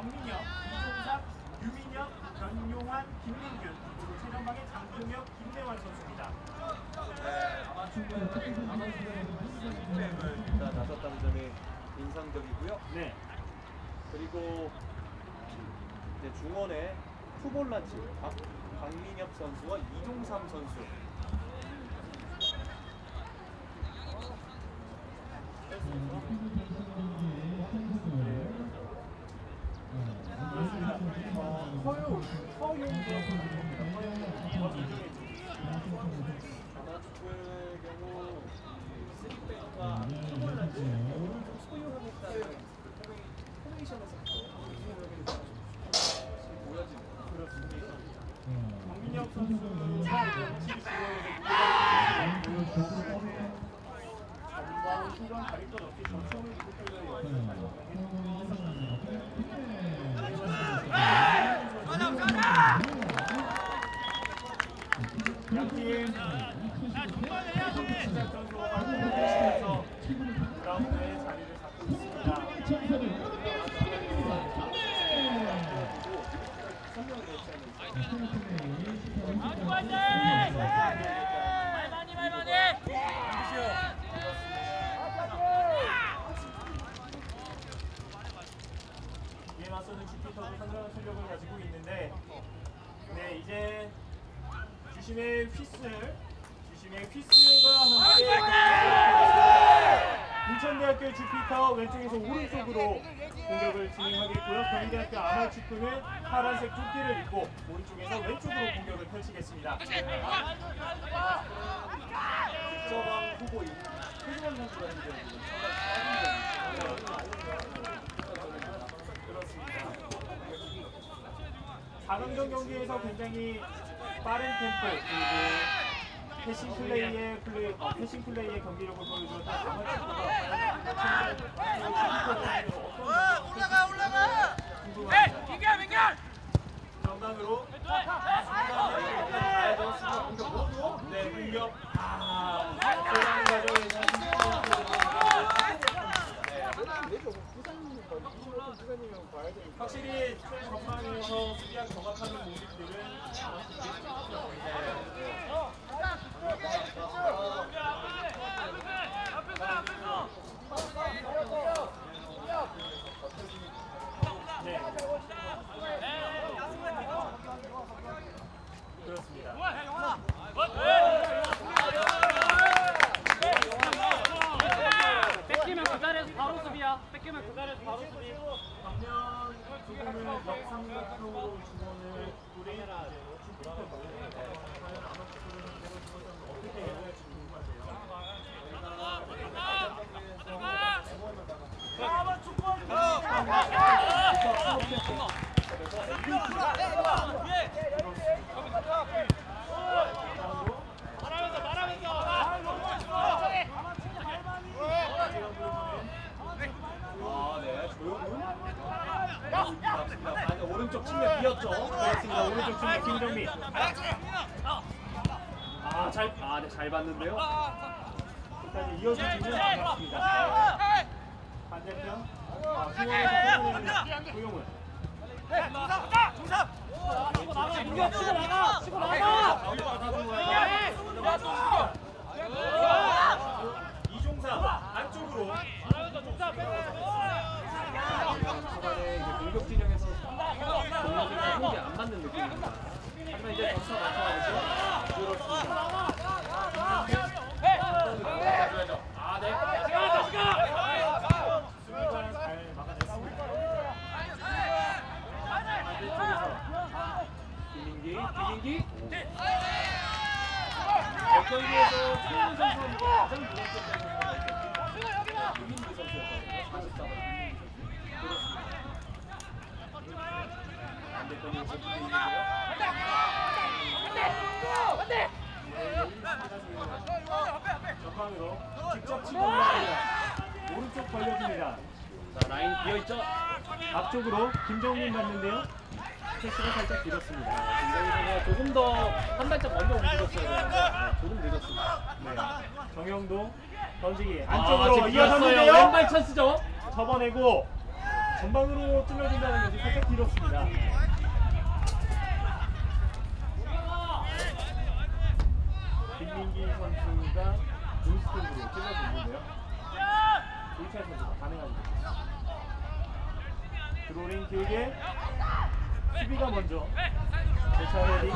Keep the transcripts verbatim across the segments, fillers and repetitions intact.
정민혁, 이종삼, 유민혁, 변용환, 김민균, 그리고 최전방의 장동혁, 김대환 선수입니다. 네, 아마추어의 아마추어의 프로그램을 일단 나섰다는 점이 인상적이고요. 네. 그리고 이제 중원의 투볼란치 강민혁 선수와 이종삼 선수. 허용, 허용 아마추어의 경우 쓰리백과 투볼란치 오른쪽 소유하겠다는 포메이션에서부터 보여지는 그렇습니다. 강민혁 선수는 전방 후반 다리 것 없이 전성을 양팀 시작 전소가 공격하면서 그라운드에 자리를 잡고 있습니다. 이에 맞서는 주피터도 상당한 실력을 가지고 있는데, 네, 이제 주심의 휘슬, 주심의 휘슬과 함께 인천대학교 주피터 왼쪽에서 오른쪽으로 공격을 진행하겠고요. 경희대학교 아마추어는 파란색 조끼를 입고 오른쪽에서 왼쪽으로 공격을 펼치겠습니다. 국저방 후보인 최승환 선수가 현재 사 강전 경기에서 굉장히 빠른 템포 그리고 패싱 플레이의 플레이, 어, 패싱 플레이의 경기력을 보여주었던 아마추어가 올라가 올라가. 네, 민결 민결. 정강으로 네 공격 아 소강 과정에서 확실히 전방에서 수비한 정확한 모습들은 네. 그렇습니다. 뺏기면 그 자리에서 바로 수비야. 뺏기면 그 자리에서 바로 수비. 반면 지금은 역삼각형으로 중원을 뿌린 주피터고 과연 아마추어를 상대로 중원을 어떻게 해결할지 궁금하세요. 말하면서 말하면서. 아, 네, 조용훈. 맞습니다. 오른쪽 측면 비었죠. 그렇습니다. 오른쪽 측면 김정민. 아, 잘, 아, 네, 잘 봤는데요. 끝까지 이어서 주면 반갑습니다. 반대편 아, 중원에서 고용훈. 치고 나가, 민규야, 치고 나가, 치고 나가. 이종삼 안쪽으로. 초반에 이제 공격 진영에서 공격이 안 맞는 느낌입니다. 하지만 이제 점차 맞춰가면서 그렇습니다. 아, 네. 수비가 잘 막아냈습니다. 반대쪽에서 김민기, 김민기. 역경기에서 최훈 선수는 가장 무섭게 되는 김민기 선수였거든요. 사십사 번. 그렇습니다. 반대편에서 김민기고요. 전방으로 직접 치고 올라갑니다. 오른쪽 벌려줍니다. 자, 라인 비어있죠? 앞쪽으로 김정민 맞는데요. 패스가 살짝 길었습니다. 김정민 선수가 조금 더 한 발짝 먼저 움직였어야 되는데 조금 늦었습니다. 네. 정영도 던지기 아, 안쪽으로 지금 이어졌는데요. 비었어요. 왼발 찬스죠? 접어내고 전방으로 찔러준다는 것이 살짝 길었습니다. 김민기 선수가 몬스톱으로 찔러주는데요. 이철 선수가 가능합니다. 드로링 길게 수비가 먼저 제차 헤딩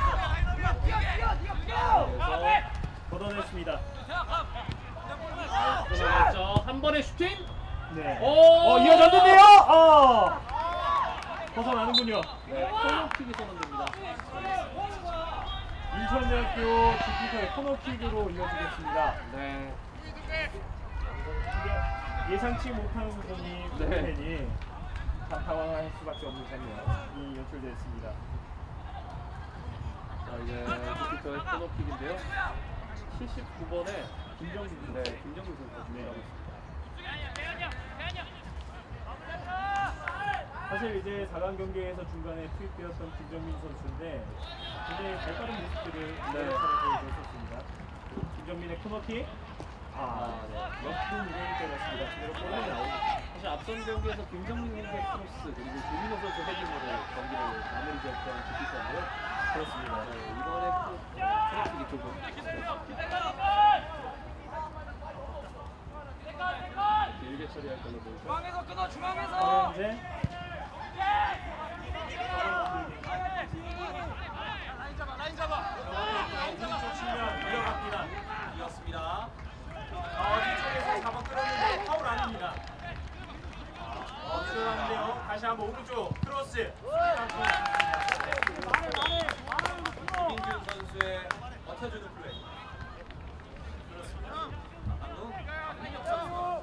그래서 걷어냈습니다. 그렇죠. 한 번의 슈팅. 네. 오! 어, 이어졌는데요. 어. 벗어나는군요. 네, 코너킥이 선언됩니다. 인천대학교 지키터의 코너킥으로 이어지겠습니다. 네. 예상치 못한 부분이 네. 팬이 다 당황할 수밖에 없는 장면이 연출됐습니다. 자, 이제 지키터의 코너킥인데요. 칠십구 번에 김정민 네, 김정민 선수가 준비하고 있습니다. 사실 이제 사 강 경기에서 중간에 투입되었던 김정민 선수인데 굉장히 발빠른 모습들을 네. 보여줬었습니다. 김정민의 코너킥 아, 아, 네. 역풍 이동이 때렸습니다. 그대로 골이 나오고 사실 앞선 경기에서 김정민 선수의 크로스 그리고 조민호 선수 헤딩으로 경기를 마무리 지었던 지키터인데요. 그렇습니다. 네, 이번에 또 코너킥이 조금 길게 처리할 걸로 보이죠. 중앙에서 끊어 중앙에서. 현재 라인 잡아 라인 잡아. 오른쪽 측면 밀어갑니다. 이었습니다. 아, 뒤쪽에서 잡아 끌었는데 파울 아닙니다. 어스한데요. 다시 한번 오른쪽 크로스. 김민규 선수의 버텨주는 플레이. 그렇습니다. 박민우, 박민혁 선수.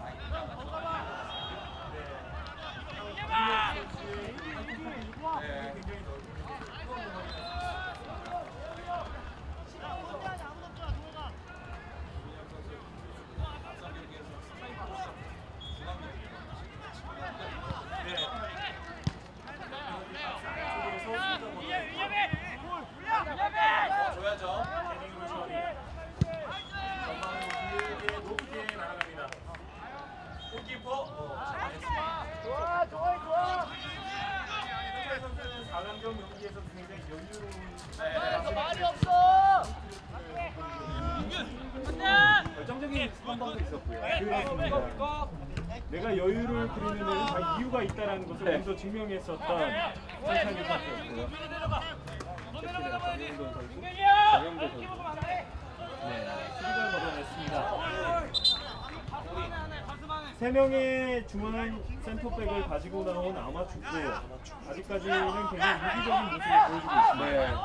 네. 굉장히 줘야죠. 헤딩으로 처리. 전방으로 길게 높게 날아갑니다. 골키퍼. 좋아 좋아 좋아. 이철 선수는 사 강전 경기에서 굉장히 여유로운 네. 말이 없어. 결정적인 선방도 있었고요. 그렇습니다. 내가 여유를 부리는 다 이유가 있다라는 것을 네. 여기서 증명했었던 손창규 선수였고요. 캡틴의 정영돈 선수, 정영도 선수. 네, 수비가 걷어냈습니다. 세 명의 중앙 센터백을 가지고 나온 아마축구 아직까지는 굉장히 무기적인 모습을 보여주고 있습니다. 네.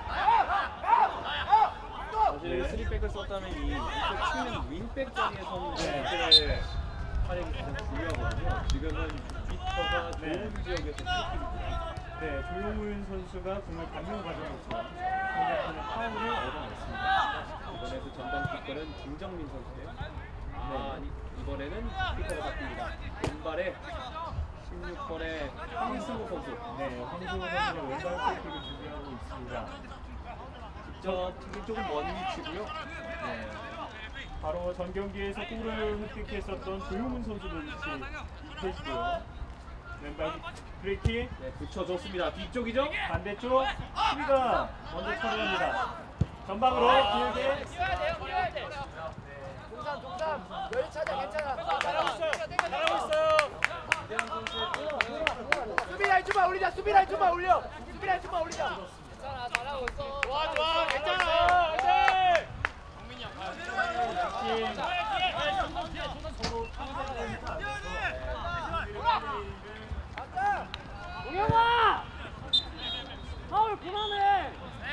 사실 네. 쓰리백을 썼다면 이 왼쪽 측면 윙백 자리에 서는 네. 선수들의 활약이 가장 중요하거든요. 지금은 빅터가 네. 좋은 지역에서 프리킥을 네, 조용훈 선수가 공을 받는 과정에서 상대편의 파울을 얻어냈습니다. 이번에도 전담 키커는 김정민 선수예요. 아, 아니, 이번에는 키커가 바뀝니다. 왼발에 십육 번의 황승우 선수. 네, 황승우 선수가 왼발 프리킥을 준비하고 있습니다. 직접 튀긴 조금 먼 위치고요. 네, 바로 전 경기에서 골을 획득했었던 조용훈 선수도 위치 계시고요. 왼발 프리킥 네, 붙여줬습니다. 뒤쪽이죠? 반대쪽 수비가 먼저 처리합니다. 전방으로 아, 길게 뛰어야 돼요 뛰어야 돼. 동산 동산 여유 찾아 괜찮아. 잘하고 있어요. 잘하고 있어요. 수비 라인 좀만 올리자. 수비 라인 좀만 올려. 수비 라인 좀만 올리자. 괜찮아 잘하고 있어. 좋아 좋아 괜찮아. 화이팅. 정민이 형. 서로 상대를 동영아. 파울 그만해.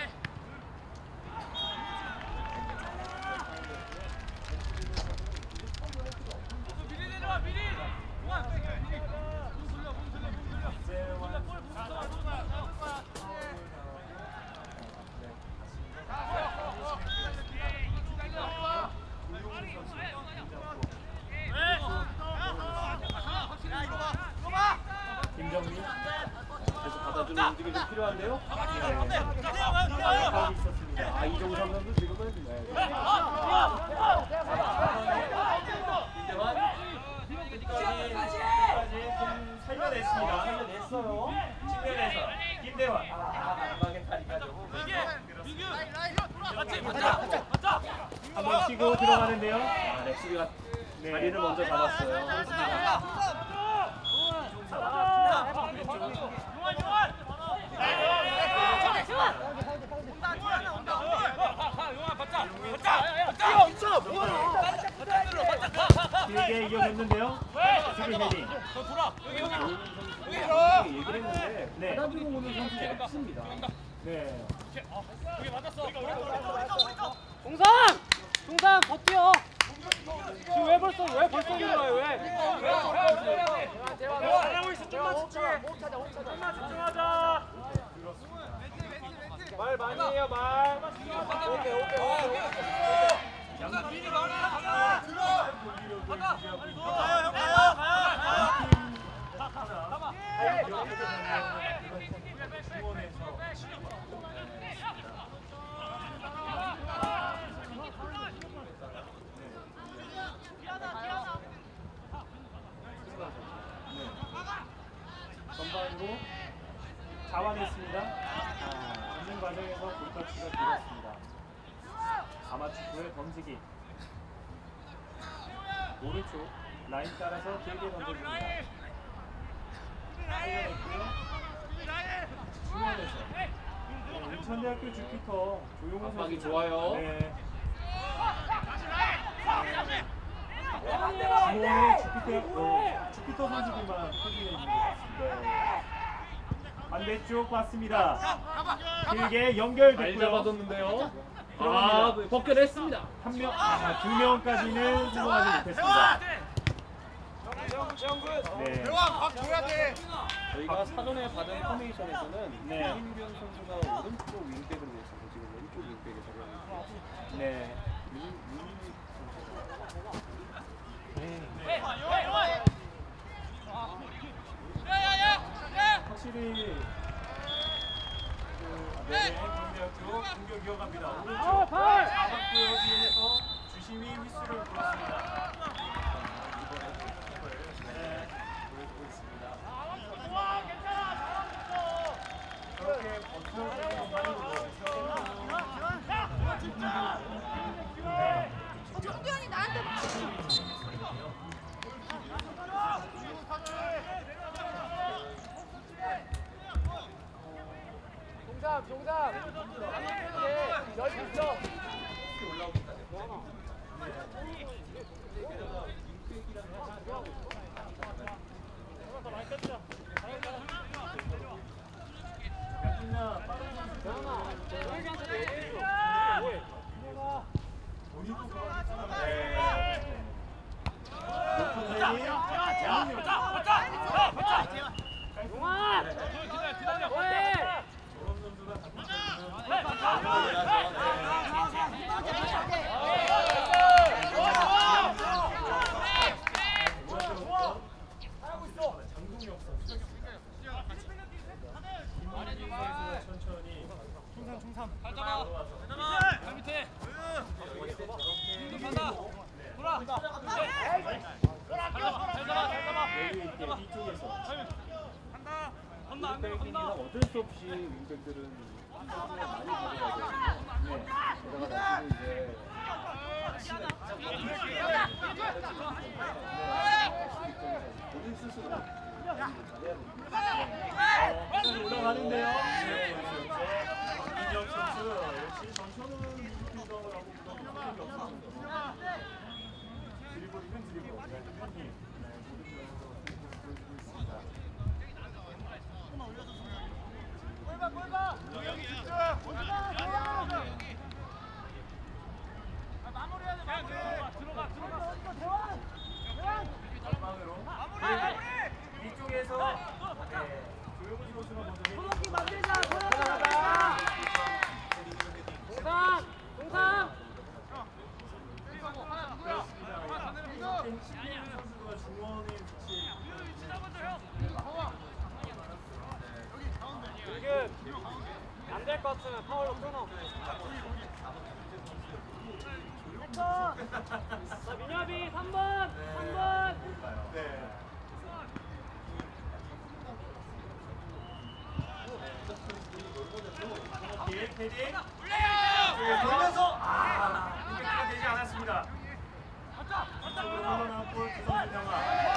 미리 내려와 미리. 김정민 계속 받아주는 움직임이 좀 필요한데요? 파울이 있었습니다. 아, 이정우 선수 지금은 네. 김대환 끝까지 끝까지 좀 살려냈습니다. 있어요. 측면에서 김대환. 아, 마지막에 다리까지. 한번 치고 들어가는데요. 아, 렉시비가 네. 다리를 먼저 잡았어요. 길게 이겨줬는데요. 수비 헤딩. 얘기를 했는데 네. 받아주고 오는 선수가 없습니다. 네. 동상! 동상 버텨! 지금 왜 벌써 왜 벌써 일어나요 왜? 잘하고 있어 좀만 집중해. 호흡 찾아 호흡 찾아. 좀만 집중하자. 말 많이 해요 말. 오케이 오케이 오케이. 영상 미리 나오나? 들어. 가자. 빨리 넣어. 가요 형 가요. 전반으로 자완했습니다. 전진 과정에서 볼터치가 길었습니다. 아마추어의 던지기. 오른쪽 라인 따라서 길게 던져줍니다. 살려냈고요. 중간에서 네, 인천대학교 주피터 조용호 압박이 선수. 좋아요. 네. 주원의 주피터, 어, 주피터 선수들만 표준에 있는 것 같습니다. 반대쪽 봤습니다. 길게 잘 연결됐고요. 잡아뒀는데요. 아, 들어갑니다. 벗겨냈습니다. 한 명, 아, 두 명까지는 성공하지 못했습니다. 네. 저희가 사전에 받은 포메이션에서는 네. 김인균 선수가 오른쪽 윙백으로 있어서 지금 왼쪽 윙백에 적용합니다. 네. 확실히 그 네, 경대학교 공격 이어갑니다. 오른쪽 잡았고요. 뒤에서 주심이 휘슬을 불었습니다. 네, 보여주고 있습니다. 저렇게 버텨주는 것만으로도 정규현이 나한테 동상 동상 안 해도 돼. 여유 있어. 약이나 빠른 선수가 여기한테 얘기해줘. 본인도 네. 높은 헤딩. 용환! 뭐해? 저런 선수가 장동혁 선수. 김민기 선수가 천천히 충삼 충삼. 잘 잡아. 잘 잡아. 발 밑에. 간다. 돌아. 잘 잡아. 잘 잡아. 여유 있게 뒤쪽에서 간다. 건너 안 내려 윙백입니다. 건너. 어쩔 수 없이 윙백들은 선수가 많이 가져가야 되거든요. 네. 그러다가 지금 이제 본인 스스로 잘해야 됩니다. 어, 올라가는데요. 네, 김민혁 선수 역시 전천후 미드필더라고 부담이 없었습니다. 드리블이면 드리블, 네, 한 힘. 네, 모든 면에서 보여주고 있습니다. 들어가 들어가. 전방으로 뒤쪽에서 네, 조용훈 선수가 먼저 코너킥 만들자. 코너킥. 동상 동상. 그렇습니다. 이렇게 신기한 선수가 중원에 위치해 안될 것 같으면 파울로 끊어. 자, 민혁이 삼 번, 삼 번. 네. 헤딩. 돌면서 아, 이렇게 되지 않았습니다. 이쪽으로 흘러나온 볼 두성준 병아.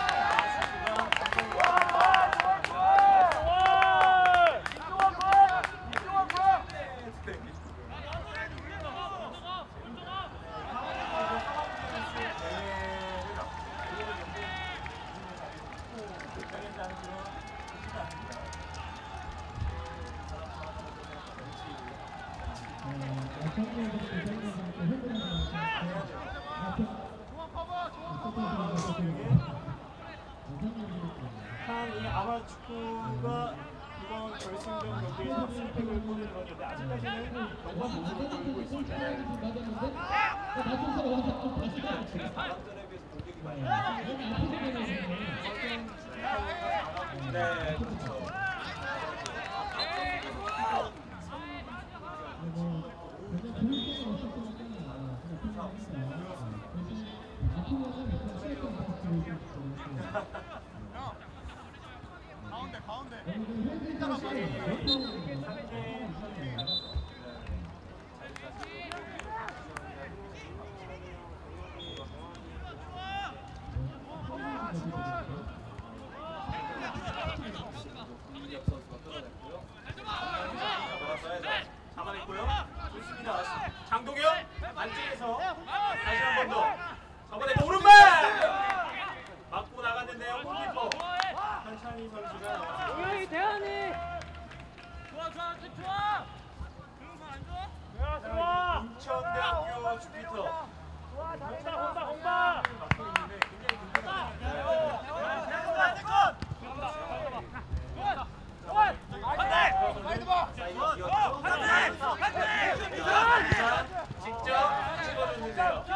이 아마추어가 이번 결승전 경기에서 승패를 거두었는데 아직까지는 경과 모습을 보이고 있습니다. 네, 그렇죠. 가운데 가운데 잡아냈고요. 좋습니다. 장동영 안쪽에서 다시 한 번 더. 저번에 오른발 맞고 나갔는데요. 골키퍼 한찬희 선수가 나왔습니다. 동영이 대한이. 좋아 좋아 좋아 안 좋아? 자, 인천대학교 주피터. 좋아 잘한다 혼다 혼다. 맡고 있는데 굉장히 든든합니다. 직접 찍어줬는데요.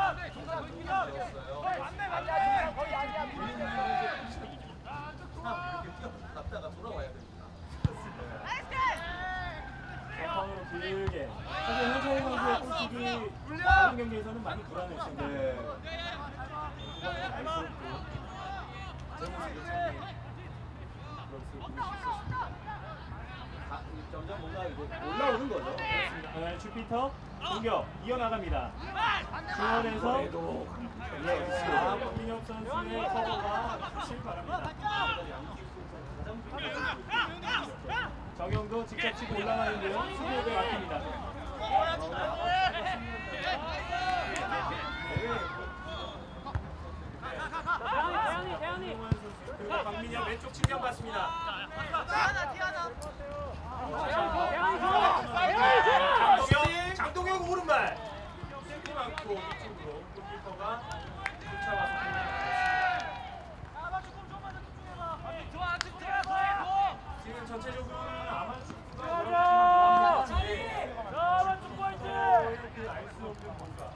전방으로 길게. 사실 한찬희 선수의 골킥이 다른 경기에서는 많이 불안했어요. 네. 그거는 알수없고 제 모습을 참 그럴 수 있었습니다. 점점 뭔가 이제 올라오는 거죠. 네, 주피터 공격 이어나갑니다. 중원에서 예, 아, 박민혁 선수의 커버가 주실 바랍니다. 정영도 직접 치고 올라가는데요. 수비에 막힙니다. 대한이 대한이. 그리고 박민혁 왼쪽 측면 받습니다. 장동영, 장동영 오른발. 세트 맞고 이쪽으로 골키퍼가 쫓아와서 지금 전체적으로는 아마추어가 그 알 수 없는 뭔가.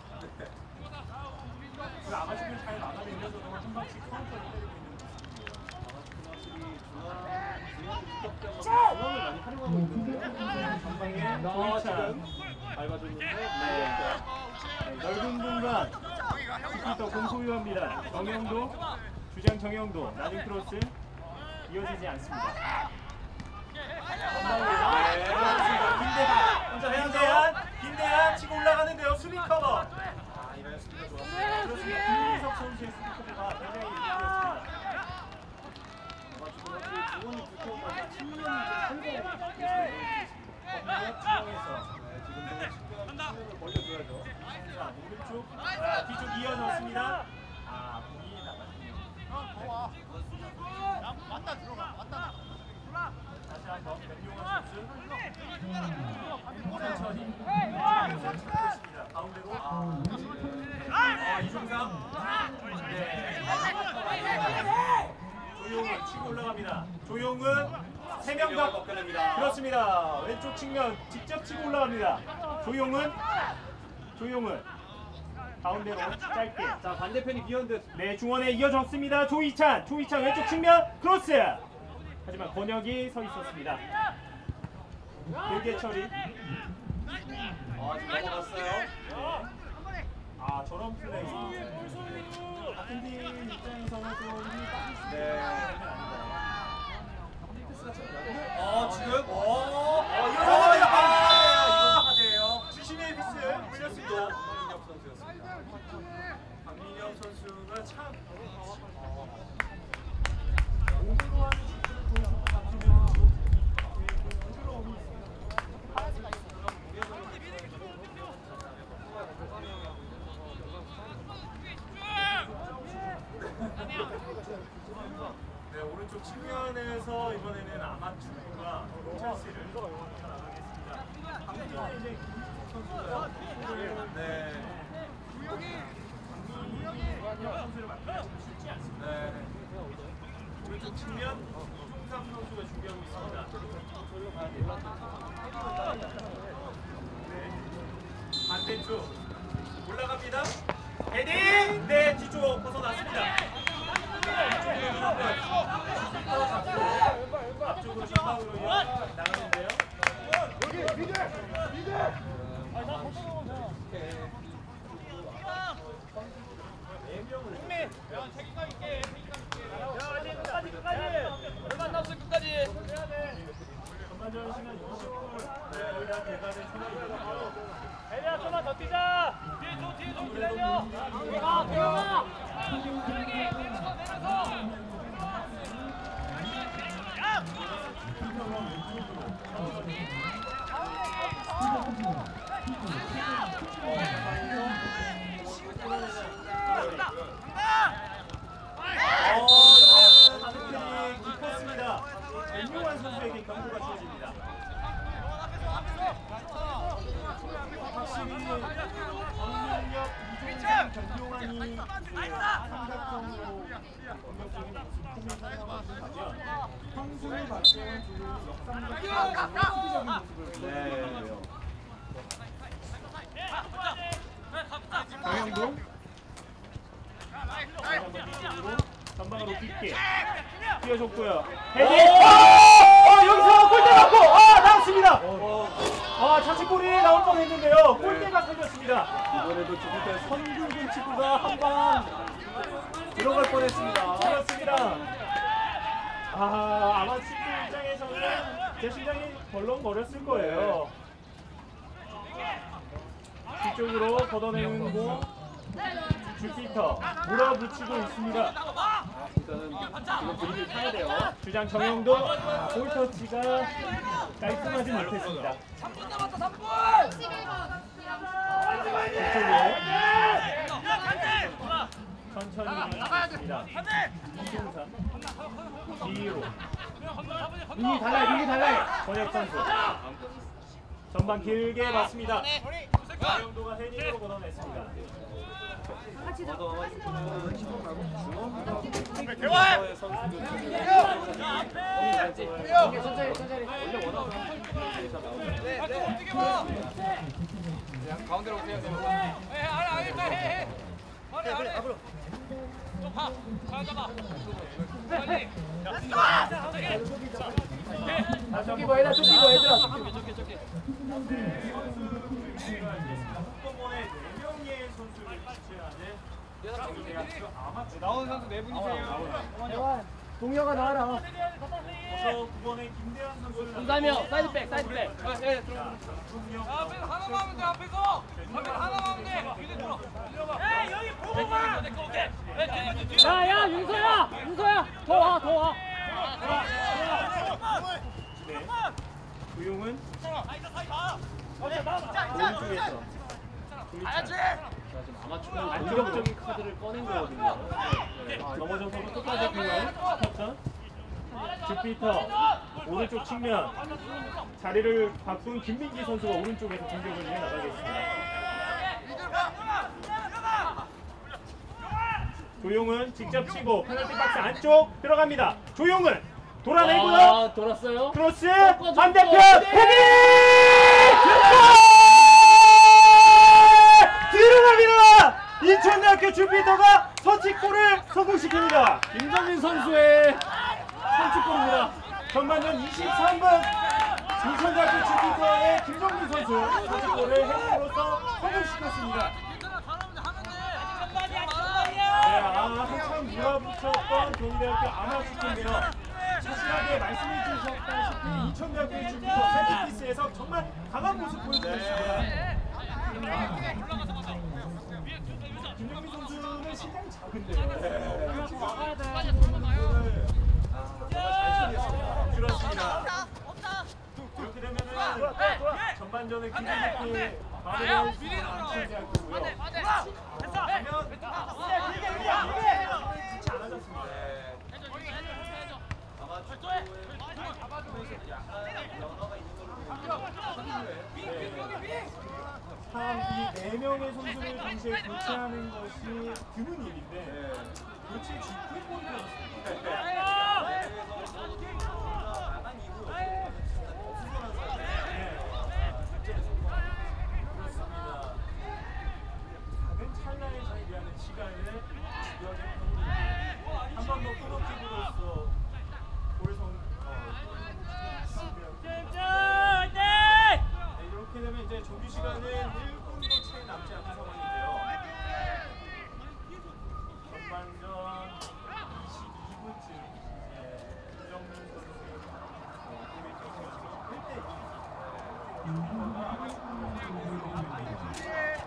그 아마추어를 잘 막아내면서 한 방씩 카운터를 때리고 있는 중앙을 많이 활용하고 있는데요. 전방에 조이찬 조이찬 밟아줬는데 네, 넓은 공간 주피터 공소유합니다. 정영도 주장 정영도 낮은 크로스 이어지지 않습니다. 전방에 김대한 김대한 김대한 치고 올라가는데요. 수비 커버. 아 이런 수비가 좋았습니다. 그렇습니다. 김민석 선수의 수비 커버가 굉장히 이득이었습니다. 중원이 붙어가지고 측면이 좀 활발하게 중앙에서 지금 측면을 벌려줘야죠. 자, 오른쪽 아, 뒤쪽 이어졌습니다. 아, 공이 나갔군요. 맞다 들어가 맞다 다시 한번 변용환 선수. 천천히. 가운데로. 아, 이종상. 네. 조용은 치고 올라갑니다. 조용은 세 명 더. 그렇습니다. 왼쪽 측면 직접 치고 올라갑니다. 조용은 조용은 가운데로 짧게. 자 반대편이 비었는데 네, 중원에 이어졌습니다. 조이찬, 조이찬 왼쪽 측면 크로스. 하지만 권혁이 서 있었습니다. 길게 처리. 아 지금 넘어갔어요. 아, 저런 플레이. 같은 팀 입장에서는 좀 힘이 빠질 수 네. 있는 아 지금 어, 어, 이거 이번에는 아마추어가 첼시를 나가겠습니다. 강민은 이제 선수가 네. 선수를 맡기는 쉽지 않습니다. 네. 오른쪽 측면 송삼 선수가 준비하고 있습니다. 네. 반대쪽 올라갑니다. 헤딩! 네, 뒤쪽 벗어났습니다. 앞쪽으로 전방으로 나가는데요. 여기 미들 미들. 전반전 시간 이십 분 거의 다 돼가는 상황이거든요. 에리야 좀만 더 뛰자. 뒤에 좀 뒤에 좀 기다려. 들어가 들어가. 깊었습니다. 윤용환 선수에게 경고가 주어집니다. 확실히 정민혁, 이종찬, 변용환이 삼각형으로 공격적인 모습 포메이션을 가면 황소의 박재원 주로 역삼각형 수비적인 모습을 보여요. 강영동 전방으로 깊게 뛰어줬고요. 헤딩! 어, 여기서 골대 맞고 아 나왔습니다. 아 자책골이 나올 뻔했는데요. 골대가 생겼습니다. 이번에도 주부터 선균근 친구가 한방 들어갈 뻔했습니다. 그렇습니다. 아 아마 친구 입장에서는 제 심장이 벌렁거렸을 거예요. 뒤쪽으로 걷어내는 공 주피터 몰아붙이고 있습니다. 일단은 지금 분위기 타야 돼요. 주장 정영도 아, 볼터치가 깔끔하지 못했습니다. 삼 분 남았다 삼 분. 뒤쪽으로 천천히 있습니다. 이종산 뒤로 민기 달라요 민기 달라요. 권혁 선수 전방 길게 맞습니다. 정영도가 헤딩으로 걷어냈습니다. 중앙의 선수들 천천히 천천히. 원래 워낙 가운데로 오세요. 해 아니 아니 해 해. 아니 아니. 앞으로. 좀 봐. 잘 잡아. 빨리. 쫓기고 얘들아 쫓기고 얘들아. 한꺼번에 네 명의 선수를 교체하는 대학교 아마추어 나오는 선수 네 분이세요. 동혁아 나와라. 그래서 구 번에 김대환 선수를 김삼영 사이드백 사이드백. 아, 네, 들어. 앞에서 하나만 하면 돼. 앞에서. 앞에서 하나만 하면 돼. 뒤에 들어. 들어봐. 에이, 여기 보고만. 내거 오케이. 야야 윤서야 윤서야 더 와 더 와. 네. 구용은 오른쪽에서 가야지. 자, 지금 아마추어 공격적인 카드를 꺼낸 거거든요. 아, 넘어져서도 끝까지 공을 스톱전 주피터 오른쪽 측면 자리를 바꾼 김민기 선수가 오른쪽에서 공격을 해 나가겠습니다. 조용은 직접 치고 페널티 박스 안쪽 들어갑니다. 조용은 돌아내고요. 아, 돌았어요. 크로스 꺾어줬고. 반대편 네. 헤딩 들어갑니다. 인천대학교 주피터가 선취골을 성공시킵니다. 김정민 선수의 선취골입니다. 전반전 이십삼 분 인천대학교 주피터의 김정민 선수 선취골을 헤딩으로서 성공시켰습니다. 네, 아, 한참 몰아붙였던 경희대학교 아마추어인데요. 자신하게 말씀해 주셨다시피 인천대학교 주피터 세트피스에서 정말 강한 모습 보여주고 있습니다. 김정민 선수는 신장이 작은데요. 네. 막아야 돼. 잘 처리했습니다. 그렇습니다. 이렇게 되면은 전반전에 김정민 바로 인천대학교고요. 네 명의 선수를 동시에 교체하는 것이 드문 일인데 교체 직후에 골이 들어갔습니다. 작은 찰나에 준비하는 시간을 한 번 더 끊어뜨림으로써 골성 네, 이렇게 되면 이제 정규 시간은 일 분도 채 남지 않은 상황인데요. 전반전 이십이 분쯤 김정민 선수의 팀의 경기가 일 대 이.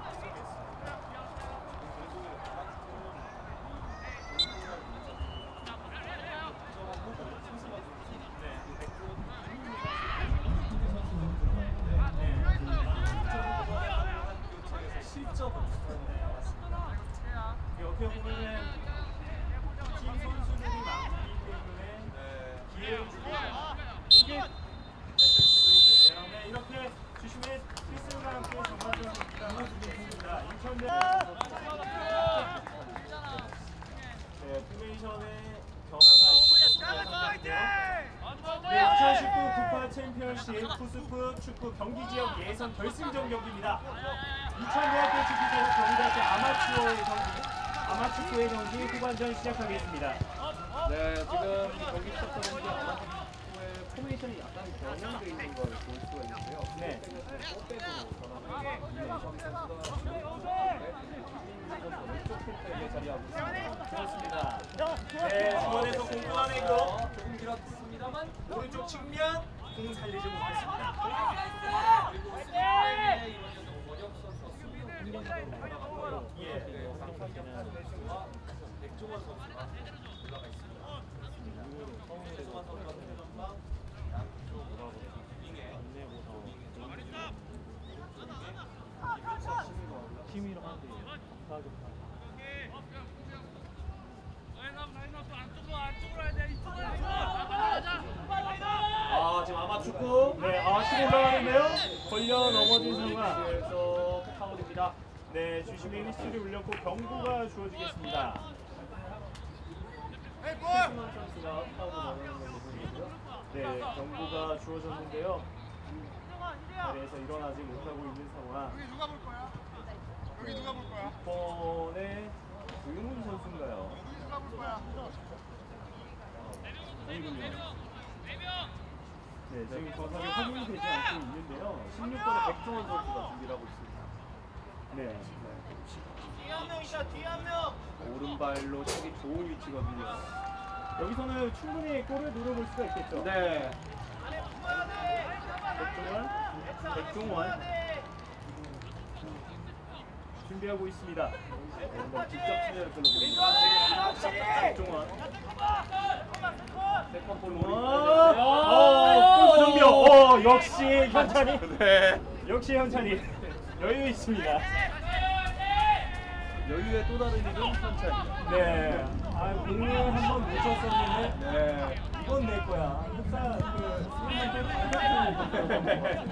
어떻게 보면은 팀 선수들이 많기 때문에 기회를 주고 이게 됐을 수도 있는데요. 네, 이렇게 주심의 필승과 함께 전반전 경기가 진행됐습니다. 인천대 네, 포메이션의 변화가 있었는데요. 네, 이천십구 구파 챔피언십 푸스프 축구 경기 지역 예선 결승전 경기입니다. 이천대학교 축구대회 경기대학교 아마추어의 경기 아마추어의 경기 후반전 시작하겠습니다. 네, 지금 경기 시작하는 게 아마추어의 포메이션이 약간 변형되어 있는 걸 볼 수가 있는데요. 네. 꽃배도 전환을 왼쪽 펜트에 자리하고 있습니다. 그렇습니다. 네, 중원에서 공부하는 거 조금 길었습니다만 오른쪽 측면 공 살리지 못했습니다. 그리고 수비에 이번에도 원혁 선수가 수비로 공격하고 예. 백종원 선수가 올라가 있습니다. 백종원 선수가 전방 양쪽으로 윙에 팀이랑 하는데 아 지금 아마축구 네, 아, 치고 올라가는데요. 걸려 넘어진 상황. 그래서 파울입니다. 네, 주심의 휘슬이 울렸고 경고가 주어지겠습니다. 최승환 선수가 파울을 넣는 걸로 보이고요. 네, 경고가 주어졌는데요. 자리에서 일어나지 못하고 있는 상황. 여기 누가 볼 거야? 여기 누가 볼 거야? 육 번의 조용훈 선수인가요? 여기 누가 볼 거야? 네, 지금 정확하게 확인이 되지 않고 있는데요. 십육 번의 백종원 선수가 준비를 하고 있습니다. 네. 뒤에 한 명 있다. 뒤에 한 명. 오른발로 치기 좋은 위치거든요. 여기서는 충분히 골을 노려볼 수가 있겠죠. 네. 백종원, 백종원 준비하고 있습니다. 오른발 직접 치는 걸로 보입니다. 백종원. 세컨 볼 어, 골 정비요. 어, 역시 현찬이. 네. 역시 현찬이 여유 있습니다. 여유의 또 다른 이름 현찬이. 네. 아, 공을 한번 놓쳤었는데. 네. 이건 내 거야. 흡사 그 수비한테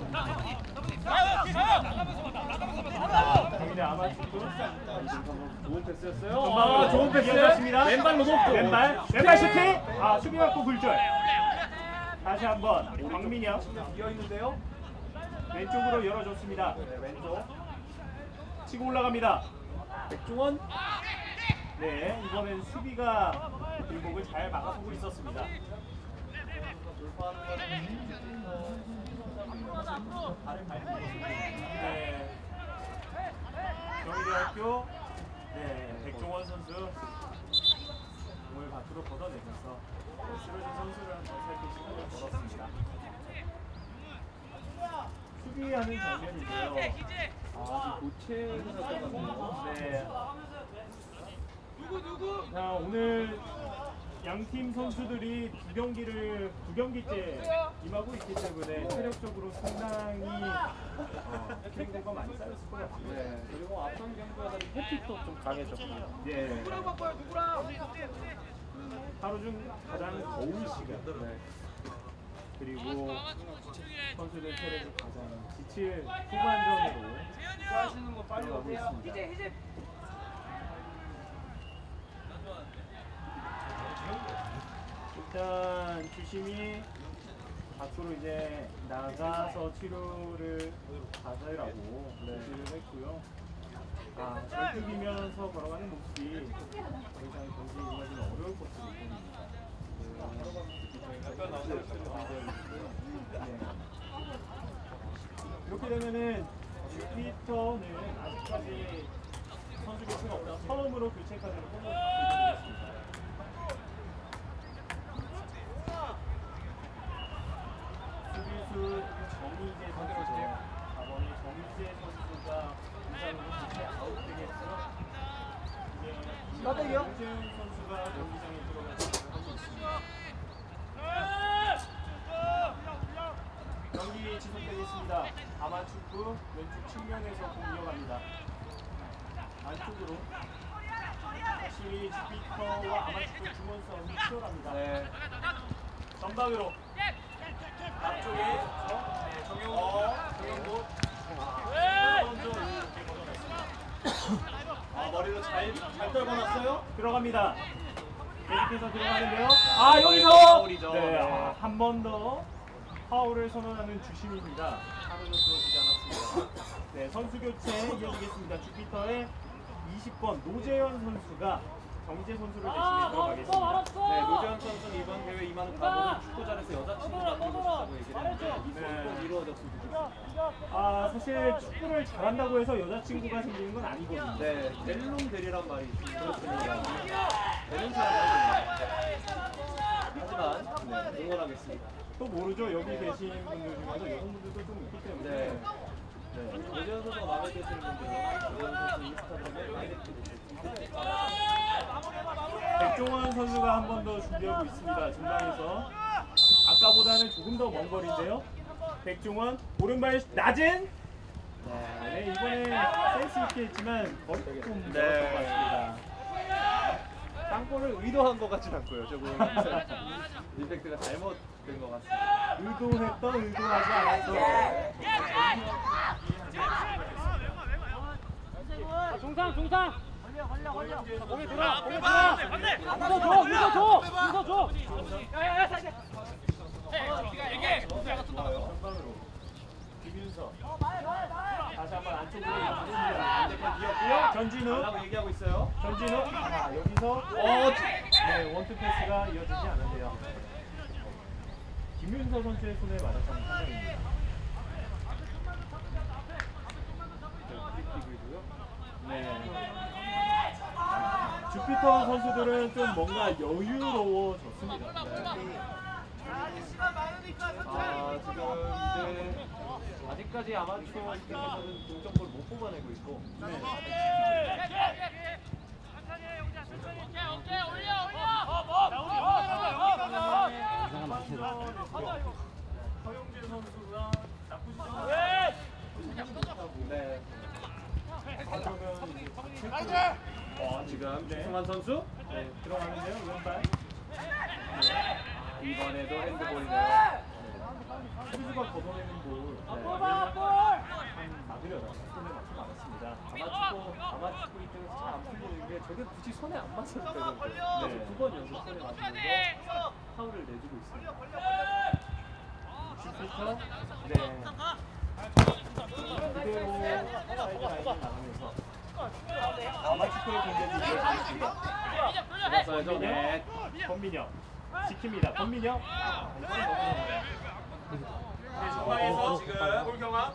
당연히 아마추어. 좋은 패스였어요. 아, 좋은 패스였습니다. 왼발로 놓고. 왼발, 왼발 슈팅. 아, 수비 맞고 굴절. 다시 한번 박민영 비어 있는데요. 왼쪽으로 열어줬습니다. 네, 왼쪽. 치고 올라갑니다. 백종원. 네, 이번엔 수비가 길목을 잘 막아서고 있었습니다. 네, 경희대학교 네, 백종원 선수 공을 밖으로 걷어내면서 쓰러진 선수를 한번 살필 시간을 벌었습니다. 수비하는 장면인데요. 아, 지금 교체 사건이요. 네. 자, 오늘 양팀 선수들이 두 경기를 두 경기째 임하고 있기 때문에 체력적으로 상당히 어, 탱고가 많이 쌓였을 것 같아요. 네. 그리고 앞선 경기와 다른 패픽도 좀 강해졌고요. 예. 누구랑 바꿔요? 누구랑? 하루 중 가장 더운 시간. 네. 그리고 선수들 체력이 가장 지칠 후반전으로 하시는 거 빨리 들어가고 오세요. 있습니다. 일단 주심이 밖으로 이제 나가서 치료를 받으라고 지시를 했고요. 아, 절뚝이면서 걸어가는 모습이 더 이상 경기에 임하기는 어려울 것으로 보입니다. 네. 이렇게 되면은 주피터는 아직까지 선수 교체가 없다. 처음으로 교체 카드를 뽑아주겠습니다. 수비수 정희재 선수죠. 사 번이 정희재 선수가 부상으로 교체 아웃되겠고요. 이제 윤재훈 선수가 경기장에 들어가서 하고 있습니다. 경기 지속되겠습니다. 아마축구 왼쪽 측면에서 공 이어갑니다. 안쪽으로 확실히 주피터와 아마축구 중원 싸움이 치열합니다. 네. 전방으로 앞쪽에 네, 정영호 정영호 먼저 이렇게 걷어냈습니다. 아, 머리로 잘, 잘 떨궈놨어요? 들어갑니다. 계속해서 들어가는데요. 아, 여기서! 파울이죠. 네, 아, 한 번 더 파울을 선언하는 주심입니다. 하루는 들어주지 않았습니다. 네, 선수 교체 이어지겠습니다. 주피터의 이십 번 노재현 선수가 정희재 선수를 대신해 들어가겠습니다. 네, 노재현 선수는 이번 대회 임하는 각오는 축구 잘해서 여자친구 만들고 싶다고 얘기를 했는데 이 소원 꼭 이루어졌으면 좋겠습니다. 아, 사실 축구를 잘한다고 해서 여자친구가 생기는 건 아니거든요. 네, 델롱델이란 말이 있습니다. 되는 사람은 하지만 네, 응원하겠습니다. 또 모르죠. 여기 계신 분들 중에서 여성분들도 좀 있기 때문에. 네. 네. 노재현 선수가 마음에 드시는 분들은 노재현 선수 인스타그램에 다이렉트 백종원 선수가 한 번 더 준비하고 있습니다. 중앙에서 아까보다는 조금 더 먼 거리인데요. 백종원 오른발 낮은. 네, 이번에 센스 있게 했지만 거리 조금 네. 멀었던 것 같습니다. 땅볼을 의도한 것 같진 않고요. 조금 임팩트가 잘못된 것 같습니다. 의도했던 의도하지 않았던. 종상 종상 거기 들어 거기 들어 웃어줘 웃어줘 웃어줘 야야야 살게 전방으로 김윤서 다시 한번 안쪽으로 이어집니다. 반대편 이었고요. 전진우 라고 얘기하고 있어요. 전진우 아, 여기서 어, 네, 원투 패스가 이어지지 않는데요. 김윤서 선수의 손에 맞았다는 판정입니다. 네. 주피터 선수들은 좀 뭔가 여유로워졌습니다. 네. 아, 지금 이제 아직까지 아마추어 입장에서는 동점골 못 뽑아내고 있고. 네. 허용재 선수가 나쁘지 않아요. 네. 그러면 어, 지금 네. 최승환 선수 네, 들어가는데요. 왼발. 이번에도 핸드볼이네요. 수비수가 걷어내는 볼. 네. 막으려다가 손에 맞지 않았습니다. 아마추어 아마추어 입장에서 잘 안 풀리는 게 저게 굳이 손에 안 맞아도 되는데 네. 두 번 연속 손에 맞으면서 파울을 내주고 있습니다. 주피터. 네. 그대로 사이드 라인을 나가면서 아마추어의 공격이 이어지겠습니다. 들어서야죠. 네. 권민혁 지킵니다. 권민혁. 네, 중앙에서 지금 골경아.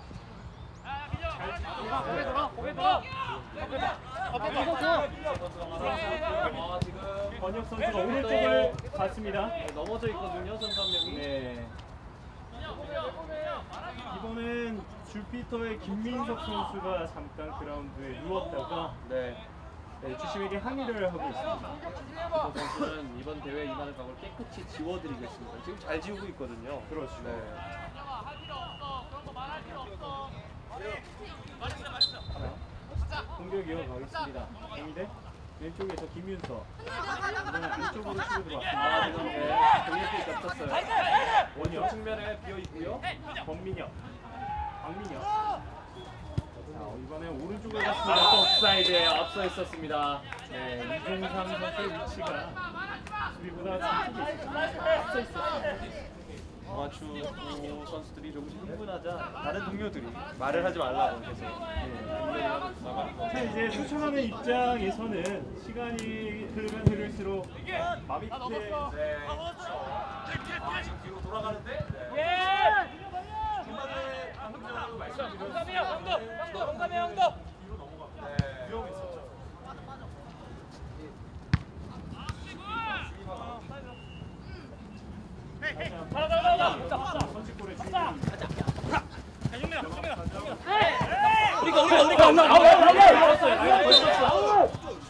고개 들어 고개 들어 아, 지금 권혁 선수가 오른쪽을 봤습니다. 네, 넘어져 있거든요, 선수 한 명이. 네. 이번엔 주피터의 김민석 선수가 잠깐 그라운드에 누웠다가 네. 네, 주심에게 항의를 하고 있습니다. 그 선수는 이번 대회 임하는 각오를 깨끗이 지워드리겠습니다. 지금 잘 지우고 있거든요. 그렇죠. 네. 공격 이어가겠습니다. 공대 왼쪽에서 김윤서 이번엔 안쪽으로 치고 아, 들어왔습니다. 지금 네, 동일이 겹쳤어요. 원혁 측면에 비어 있고요. 권민혁, 박민혁. 자, 이번에 오른쪽으로 갔습니다. 옵사이드에 앞서 있었습니다. 네, 이종삼 선수의 위치가 수비보다 뒤쪽에 있었습니다. 앞서 있었습니다. 아마추어 선수들이 조금씩 흥분하자 다른 동료들이 말을 하지 말라고 계속 자, 이제 쫓아가는 입장에서는 시간이 흐르면 흐를수록 마비 밑에 네. 아, 지금 뒤로 돌아가는데 중간에 방금전으로 말씀드렸는데 뒤로 넘어갑니다. 네. 위험했었죠. 선취골의 주인공입니다. 우리가 우리가 우리가 없나? 아, 왜 왜? 걸렸어요.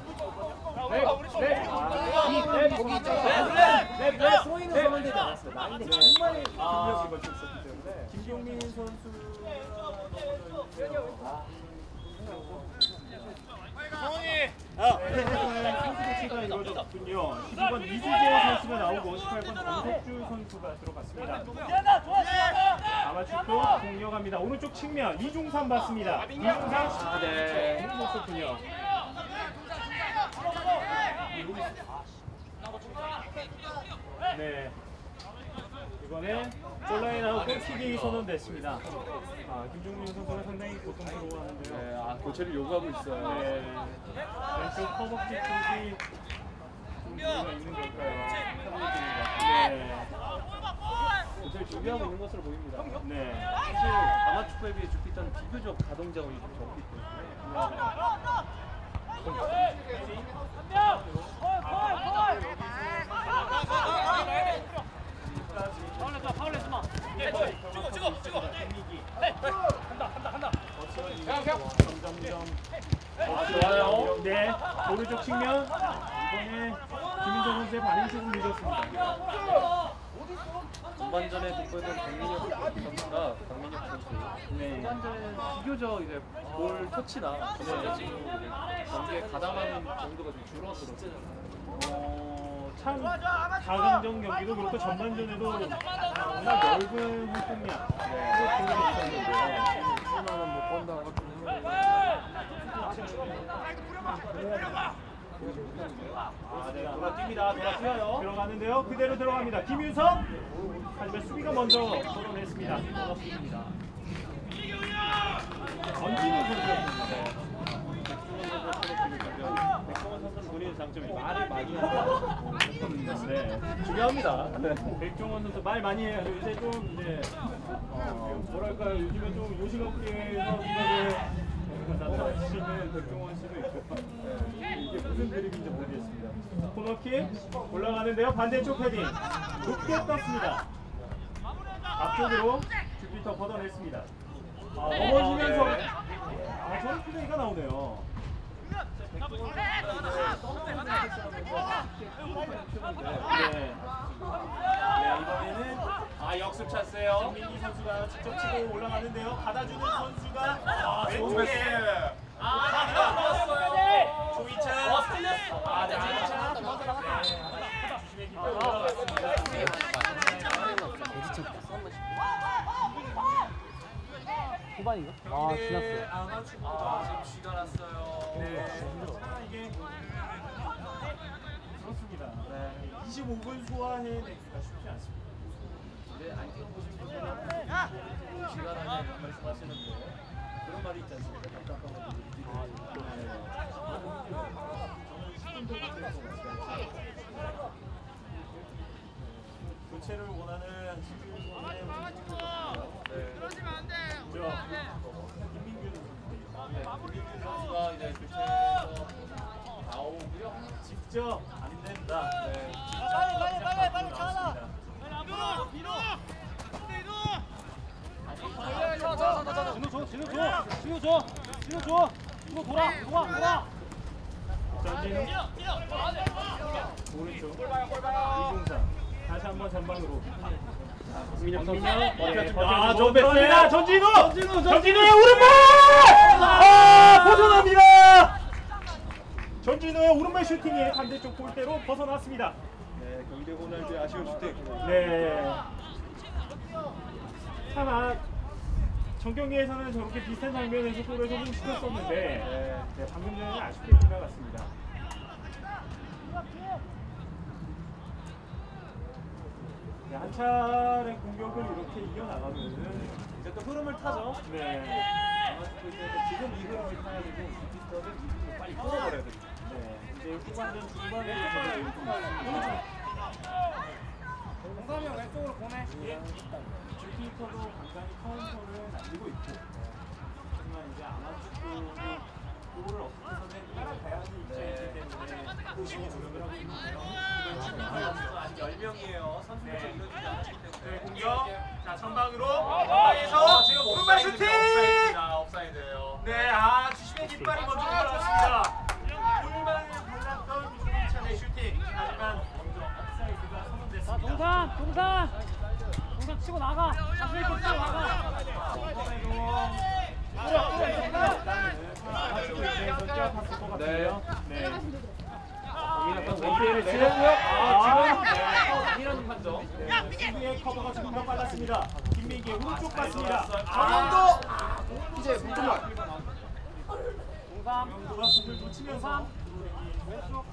네, 소인은 서면 되지 않았어요. 나인데 정말 중요한 걸쳐 있었기 때문에 김경민 선수가 선수 교체가 이루어졌군요. 십이 번 이수재 선수가 나오고 십팔 번 정석주 선수가 들어갔습니다. 아마추어 공격합니다. 오른쪽 측면 이중삼 봤습니다. 이중삼 아, 네. 좋군요. 네. 이번에 골라에 나오고 킥이 선언됐습니다. 아, 김종민 선수가 상당히 고통스러워하는데요. 네, 아, 교체를 요구하고 있어요. 네. 왼쪽 허벅지 쪽이 좀 무리가 있는 걸까요? 네. 교체를 준비하고 있는 것으로 보입니다. 네. 사실 아마추어에 비해 주피터는 비교적 가동 자원이 좀 적기 때문에 점점점 아, 좋아요. 네, 오른쪽 측면 이번에 김민정 선수의 반응이 조금 늦었습니다. 전반전에 돋보였던 박민혁 선수가 박민혁 선수 네. 전반전에는 비교적 이제 볼 터치나 전반적으로 경기에 가담하는 정도가 좀 줄어들었어요. 어, 참 다강정 경기도 그렇고 전반전에도 워낙 넓은 활동량 그런 게 있었는데요. 수만은 못 본다 같은 아, 네, 돌아뜁니다. 돌아뛰어요. 들어가는데요. 그대로 들어갑니다. 김윤성. 하지만 수비가 먼저 걸어냈습니다. 넘었습니다. 전진우 선수였습니다. 백종원 선수는 본인의 장점이 말을 많이 하고 네, 중요합니다. 네. 백종원 선수 말 많이 해요. 이제 좀 이제 어, 뭐랄까요, 요즘에 좀 요식업계에서 이거를 나타내시는 백종원 씨도 있고 네, 이게 무슨 드립인지 모르겠습니다. 코너킥 올라가는데요. 반대쪽 헤딩 높게 떴습니다. 앞쪽으로 주피터 걷어냈습니다. 아, 넘어지면서 아, 저런 플레이가 나오네요. 네. 네, 이번에는 아, 역습 찬스예요. 김민기 선수가 직접 치고 올라가는데요. 받아주는 선수가 아, 왼쪽에 아, 조이찬. 아, 네, 조이찬. 주심의 깃발 올라갔습니다. 후반인가? 아, 지났어. 아, 지금 쥐가 났어요. 네. 이게 그렇습니다. 네. 이십오 분 소화해내기가 쉽지 않습니다. 네, 안 뛰어보신 분들은 쥐가 나는 말씀하시는데 그런 말이 있지 않습니까? 답답한 거 교체를 원하는 시즌의 네. 김민균 김민규 선수가 이제 교체에서 나오고요. 직접 안 된다. 네. 빨리 빨리 빨리 빨리 차라. 진우 줘, 진우 줘, 진우 줘, 진우 줘, 진우 돌아, 돌아, 돌아. 전진우 오른쪽 이중상 다시 한번 전방으로 박민혁 선수 아, 저 뺐습니다. 전진우! 전진우! 전진우의 오른발! 아, 벗어납니다! 전진우의 오른발 슈팅이 반대쪽 골대로 벗어났습니다. 네, 경기 호날두의 아쉬운 슈팅. 네. 전 경기에서는 저렇게 비슷한 장면에서 골을 성공시켰었는데 네. 네, 방금 전에는 아쉽게 지나갔습니다. 네, 한 차례 공격을 이렇게 이겨나가면은 이제 또 흐름을 타죠. 네, 아마추어 이제는 지금 이 흐름을 타야 되고 주피터는 이 흐름을 빨리 끊어버려야 됩니다. 네, 이제 후반전 중반에 저는 동삼이 형 왼쪽으로 보내. 주피터도 간간히 카운터를 날리고 있고 하지만 이제 아마추어도 골을 어떻게 해서는 가야지 입장이기 때문에 열심히 노력을 하고 있는데요. 아직 열 명이에요. 선수들 네. 이루어지지 않았기 때문에. 네, 공격. 자, 전방으로. 전방에서 지금 오른발 슈팅! 옵사이드입니다. 옵사이드예요. 네, 아 주심의 깃발이 먼저 올라왔습니다. 골만을 발랐던 유민찬의 슈팅. 하지만 먼저 업사이드가 선언됐습니다. 동산, 동산, 동산 치고 나가. 자신 있게 치고 나가. 네. 고민했던 원피를 네. 내렸고요. 아, 지금 지금 아니라는 판정. 수비의 커버가 조금 더 빨랐습니다. 김민기 오른쪽 갔습니다. 정영도 이제 무조건. 동산, 정영도가 공을 놓치면서 왼쪽.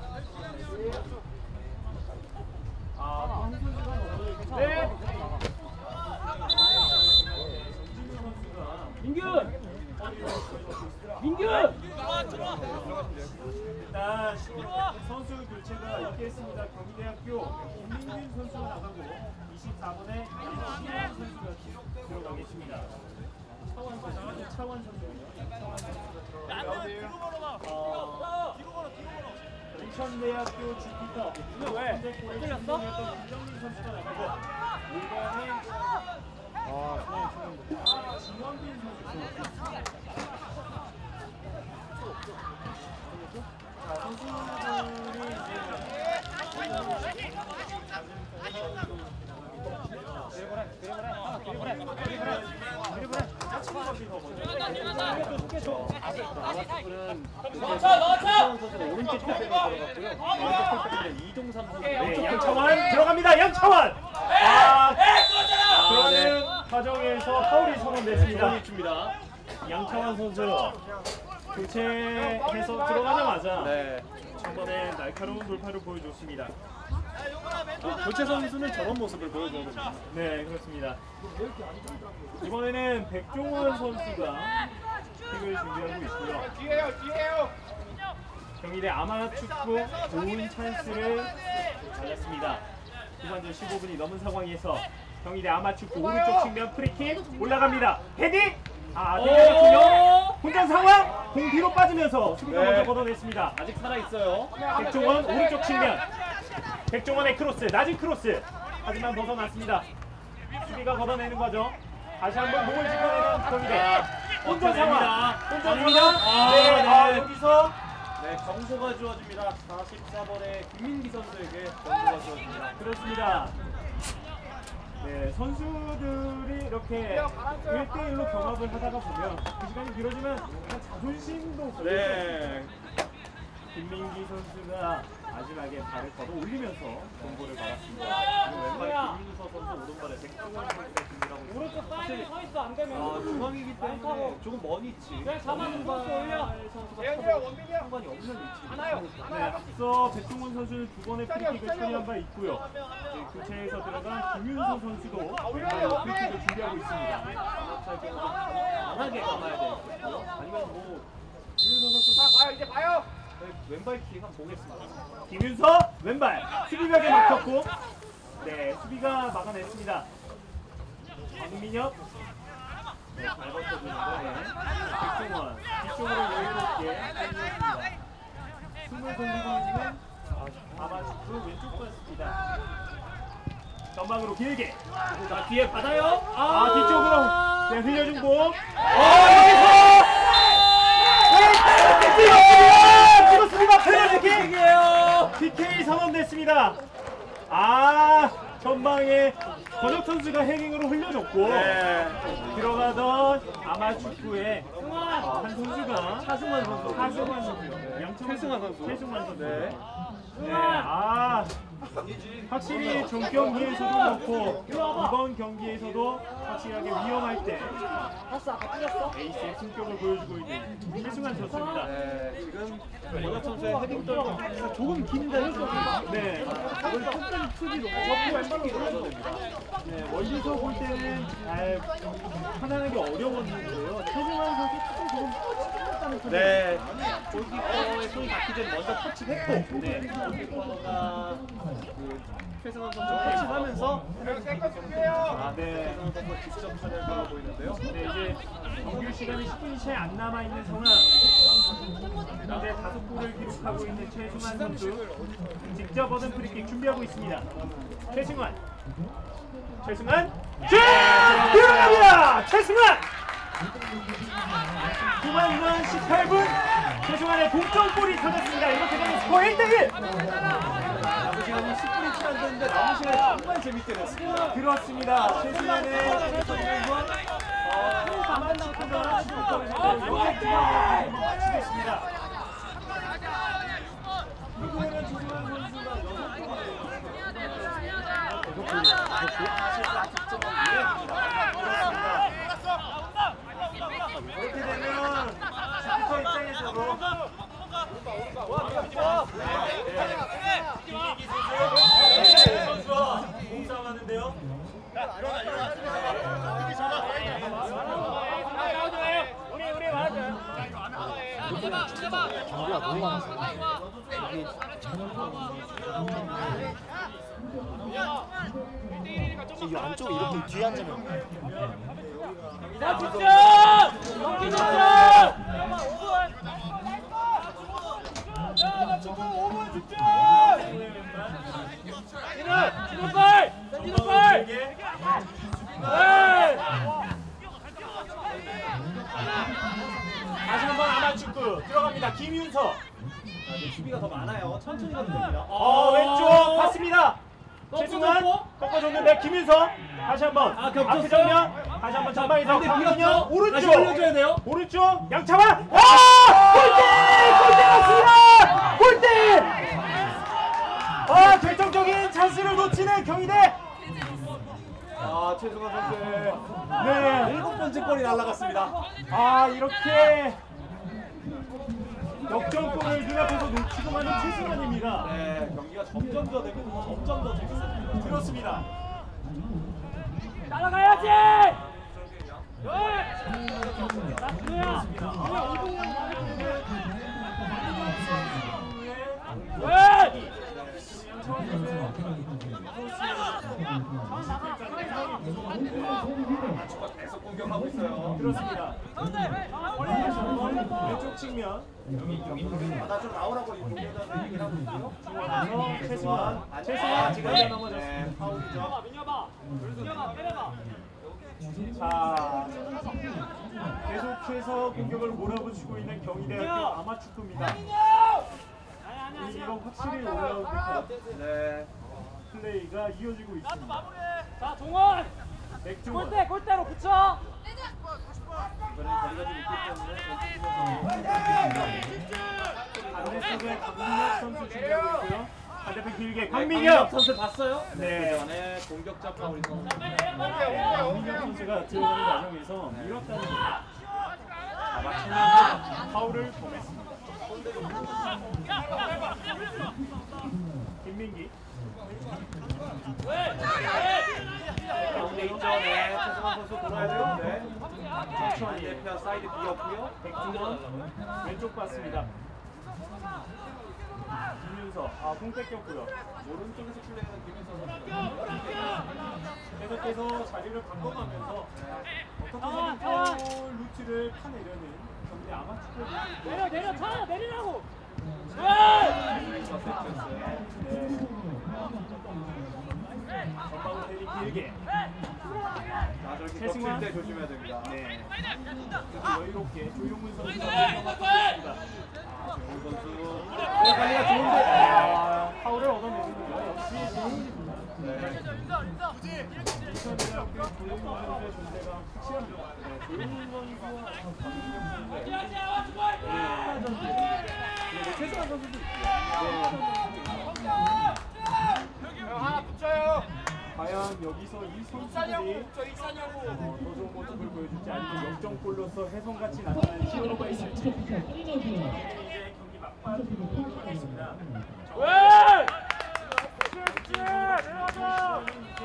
아, 황선수가 너무 네. 정진우 선수가 민균, 민균. 일단 선수 교체가 있겠습니다. 경희대학교 김민균 선수가 나가고 이십사 번에 양치원 선수가 들어가 계십니다. 차원 선수, 차원 선수군요. 차원 선수가 들어가고요. 어, 인천대학교 주피터 왜? 골을 틀렸어? 성공했던 김정민 선수가 나가고 일반에 아, 진원빈 선수. 자, 선수들이 아마추어는 이수원 선수가 오른쪽 턱으로 들어갔고요. 왼쪽 턱으로 이종삼 선수 네, 왼쪽 양차원 들어갑니다. 양차원. 아, 그러는 과정에서 파울이 선언됐습니다. 줍니다. 양차원 선수 교체해서 들어가자마자 네. 전번에 날카로운 돌파를 보여줬습니다. 교체 선수는 저런 모습을 보여주거든요. 네, 그렇습니다. 이번에는 백종원 선수가 킥을 준비하고 있고요. 뒤에요, 뒤에요. 경희대 아마축구 좋은 찬스를 받았습니다. 후반전 십오 분이 넘은 상황에서 경희대 아마축구 오른쪽 측면 프리킥 올라갑니다. 헤딩! 아, 들려졌군요. 혼전 상황! 공 뒤로 빠지면서 수비가 네. 먼저 걷어냈습니다. 아직 살아있어요. 백종원 오른쪽 측면. 백종원의 크로스, 낮은 크로스. 하지만 벗어났습니다. 수비가 걷어내는 거죠. 다시 한번 몸을 짚어내는 경희대. 혼전 상황. 혼전 상황. 아, 네, 네. 아, 여기서 네, 정소가 주어집니다. 사십사 번의 김민기 선수에게 정소가 주어집니다. 그렇습니다. 네, 선수들이 이렇게 일 대일로 경합을 하다가 보면 그 시간이 길어지면 약간 자존심도 걸려요. 네. 김민기 선수가 마지막에 발을 걷어 올리면서 경고를 받았습니다. 그리고 왼발에 김민서 선수, 오른발에 백종원 선수가 준비하고 있습니다. 오른쪽 사이드에 서 있어. 안 되면. 아, 중앙이기 때문에 조금 먼 위치. 그냥 잡아서 크로스 올려. 선수가 상관이 없는 위치. 하나요. 네, 앞서 백종원 선수는 두 번의 프리킥을 처리한 바 있고요. 네, 교체에서 들어간 김윤서 선수도 왼발로 프리킥을 준비하고 있습니다. 강하게 감아야 되겠고요. 아니면 뭐 김윤서 선수 봐요, 이제 봐요. 네, 왼발 킥 한번 보겠습니다. 김윤서 왼발 수비벽에 막혔고 네 수비가 막아냈습니다. 박민혁 네, 잘 버텨주는데 백종원 뒤쪽으로 여유롭게 살려줍니다. 숨을 돌리고 있는 아마추어 왼쪽 봤습니다. 전방으로 길게 자, 뒤에 받아요. 아 뒤쪽으로 네, 흘려준 공 아 여기서 찍었습니다. 페널티킥이에요. 피케이 선언됐습니다. 아 전방에 권혁 선수가 헤딩으로 흘려줬고 네. 들어가던 아마추어의 한 선수가 차승환 선수. 하승환 선수, 양철 최승환 선수. 최승환 선수. 네. 네, 아 확실히 전 경기에서도 그렇고 이번 경기에서도 확실하게 위험할 때 에이스의 승격을 보여주고 있는 최승환 선수입니다. 네, 지금 원혁 선수의 헤딩 떨어지기가 조금 긴데요. 네, 오늘 끝까지 투지 놓고 접고 왼발로 들어가도 됩니다. 네, 멀리서 볼 때는 잘 판단하기 어려웠는데요. 최승환 선수 조금 조금 터치했다는 소리. 네, 골키퍼의 손이 닿기 전에 먼저 터치했고, 네, 골키퍼가 그 최승환 선수 터치하면서 아, 네, 최승환 선수 직접 차를 걸어 보이는데요. 네, 이제 정규 시간이 십 분이 채 안 남아 있는 상황. 현재 다섯 골을 기록하고 있는 최승환 선수. 직접 얻은 프리킥 준비하고 있습니다. 최승환. 최승환. 자, 들어갑니다. 최승환. 후반 후반 십팔 분 최승환의 동점골이 터졌습니다. 이렇게 되면 스코어 일 대 일. 남은 시간이 십 분이 채 안 됐는데 남은 시간이 정말 재밌게 됐습니다. 그렇습니다. 최승환의 선수는 어, 가만 남고서 시도점에서 영색 중앙에 마치겠습니다. 이번에는 최승환 선수가 여섯 이렇게 되면 슈퍼 입장에서도 김민기 선수와 몸싸움하는데요. 우리 우리 맞아요. 경기가 너무 많아서 이게 이 안쪽에 이렇게 뒤에 앉으면 자, 집중! 경기 집중! 야, 나 지금 오 분 집중! 진우! 진우 골! 진우 골! 네! 다시 한번 아마축구 들어갑니다. 김윤서. 아, 네, 수비가 더 많아요. 천천히 가도 됩니다. 어, 왼쪽 봤습니다. 최승환 꺾어줬는데 김윤서 다시 한번 아, 겹쳤어요? 앞에 정면 다시 한번 전방에서 근데 강민영 비었죠? 오른쪽 다시 올려줘야 돼요. 오른쪽 양차만 아! 골대! 골대 맞습니다! 골대! 아, 결정적인 찬스를 놓치는 경희대. 아, 최승환 선수의 네. 일곱 번째 골이 날아갔습니다. 아, 이렇게 역전골을 눈앞에서 놓치고 마는 최승환입니다. 네, 경기가 점점 더 되면서 점점 더 재밌어집니다. 그렇습니다. 따라가야지! 나 진우야! 진우야, 이동영 왜! 계속 공격하고 있어요. 그렇습니다. 왼쪽 측면 아, 나 좀 나오라고 이동료한테 얘기를 하고 있고요. 중앙에서 최승환 아, 최승환 지금 네, 넘어졌습니다. 네, 파울이죠. 민혁아! 민혁아, 때려봐! 자, 계속해서 공격을 몰아붙이고 있는 경희대학교 아마축구입니다. 이거 확실히 올라오고 네. 플레이가 이어지고 있습니다. 자, 동원! 백종원 골대, 골대로 붙여! 이번엔 거리가 좀 있기 때문에 반대쪽에 강민혁 선수 준비하고 있고요. 반대편 길게 강민혁 강민혁 선수 봤어요? 네. 그 전에 공격자 파울이 선수. 강민혁 선수가 들어가는 과정에서 밀었다는 거죠. 자, 마치면서 파울을 범했습니다. 김민기 가운데 있죠. 네, 최승환 선수 돌아야 되는데 천천히 반대편 사이드 비었고요. 백종원 왼쪽 봤습니다. 김윤서 아공 뺏겼고요. 오른쪽에서 플레이하는 김윤서 선수. 계속해서 자리를 바꿔가면서 어떻게든 파울 루트를 파내려는 경기 아마추어 내려, 내려, 차! 내리라고! 왜! 전방으로 대리 길게 아, 저렇게 겹칠 때 조심해야 됩니다. 네. 여유롭게 조용훈 선수가 공격하고 있습니다. 아, 조용 선수. 네, 관리가 좋은데 아, 파울을 얻어내는군요. 역시 조용훈입니다. 네. 부천대학교 조용훈 선수의 존재가 확실합니다. 네, 조용훈 선수와 강민혁 선수의 네, 최승환 선수도 있고요. 네. 하나 붙여요. 과연 여기서 이 선수들이 어, 더 좋은 모습을 보여줄지 아니면 역전골로서 혜성같이 나타나는 히어로가 있을지 이제 경기 막판 하겠습니다. 왜? 그렇지. 내려가자.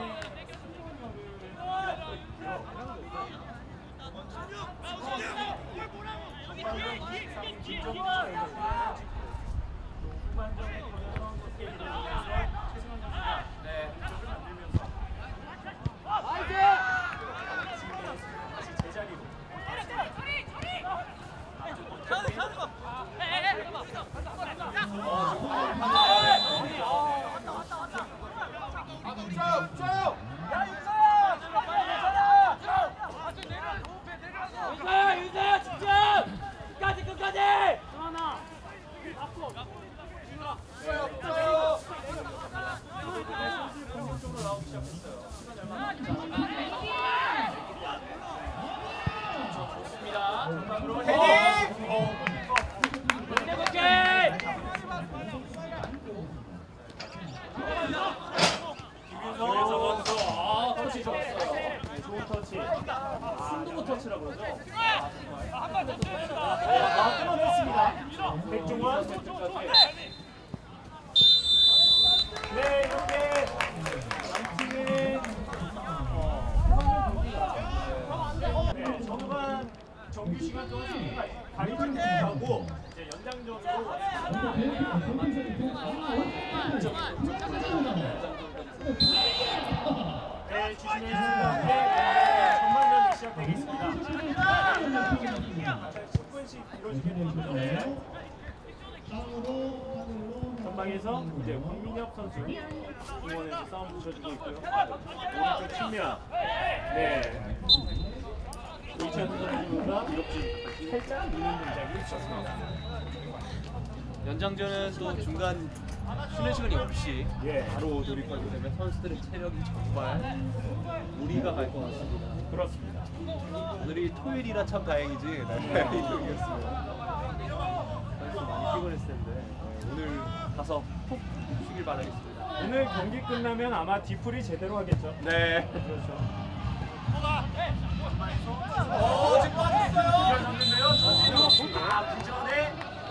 순두부 터치라고 그러죠? 아, 끊어냈습니다. 백종원. 네, 이렇게 양팀의 어, 네, 전반 정규 시간 동안 승리가 가리지 못하고 이제 연장전으로 네, 주시면 네, 전반전이 시작되겠습니다. 십 분씩 이루어지게 되는 거죠. 네. 전방에서 이제 황민혁 선수 중원에서 싸움 붙여주고 있고요. 오른쪽 측면. 네. 이찬수 선수가 이렇게 살짝 미는 동작이 있었습니다. 연장전은 또 중간 쉬는 시간이 없이 예. 바로 돌입하게 되면 선수들의 체력이 정말 무리가 갈 것 같습니다. 그렇습니다. 오늘이 토요일이라 참 다행이지 날짜가 일요일이었으면 선수 많이 피곤했을 텐데 네, 오늘 가서 푹 쉬길 바라겠습니다. 오늘 경기 끝나면 아마 뒤풀이 제대로 하겠죠. 네. 그렇죠. 어, 지금 빠졌어요. 이겨졌는데요. 전진우. 아, 그 전에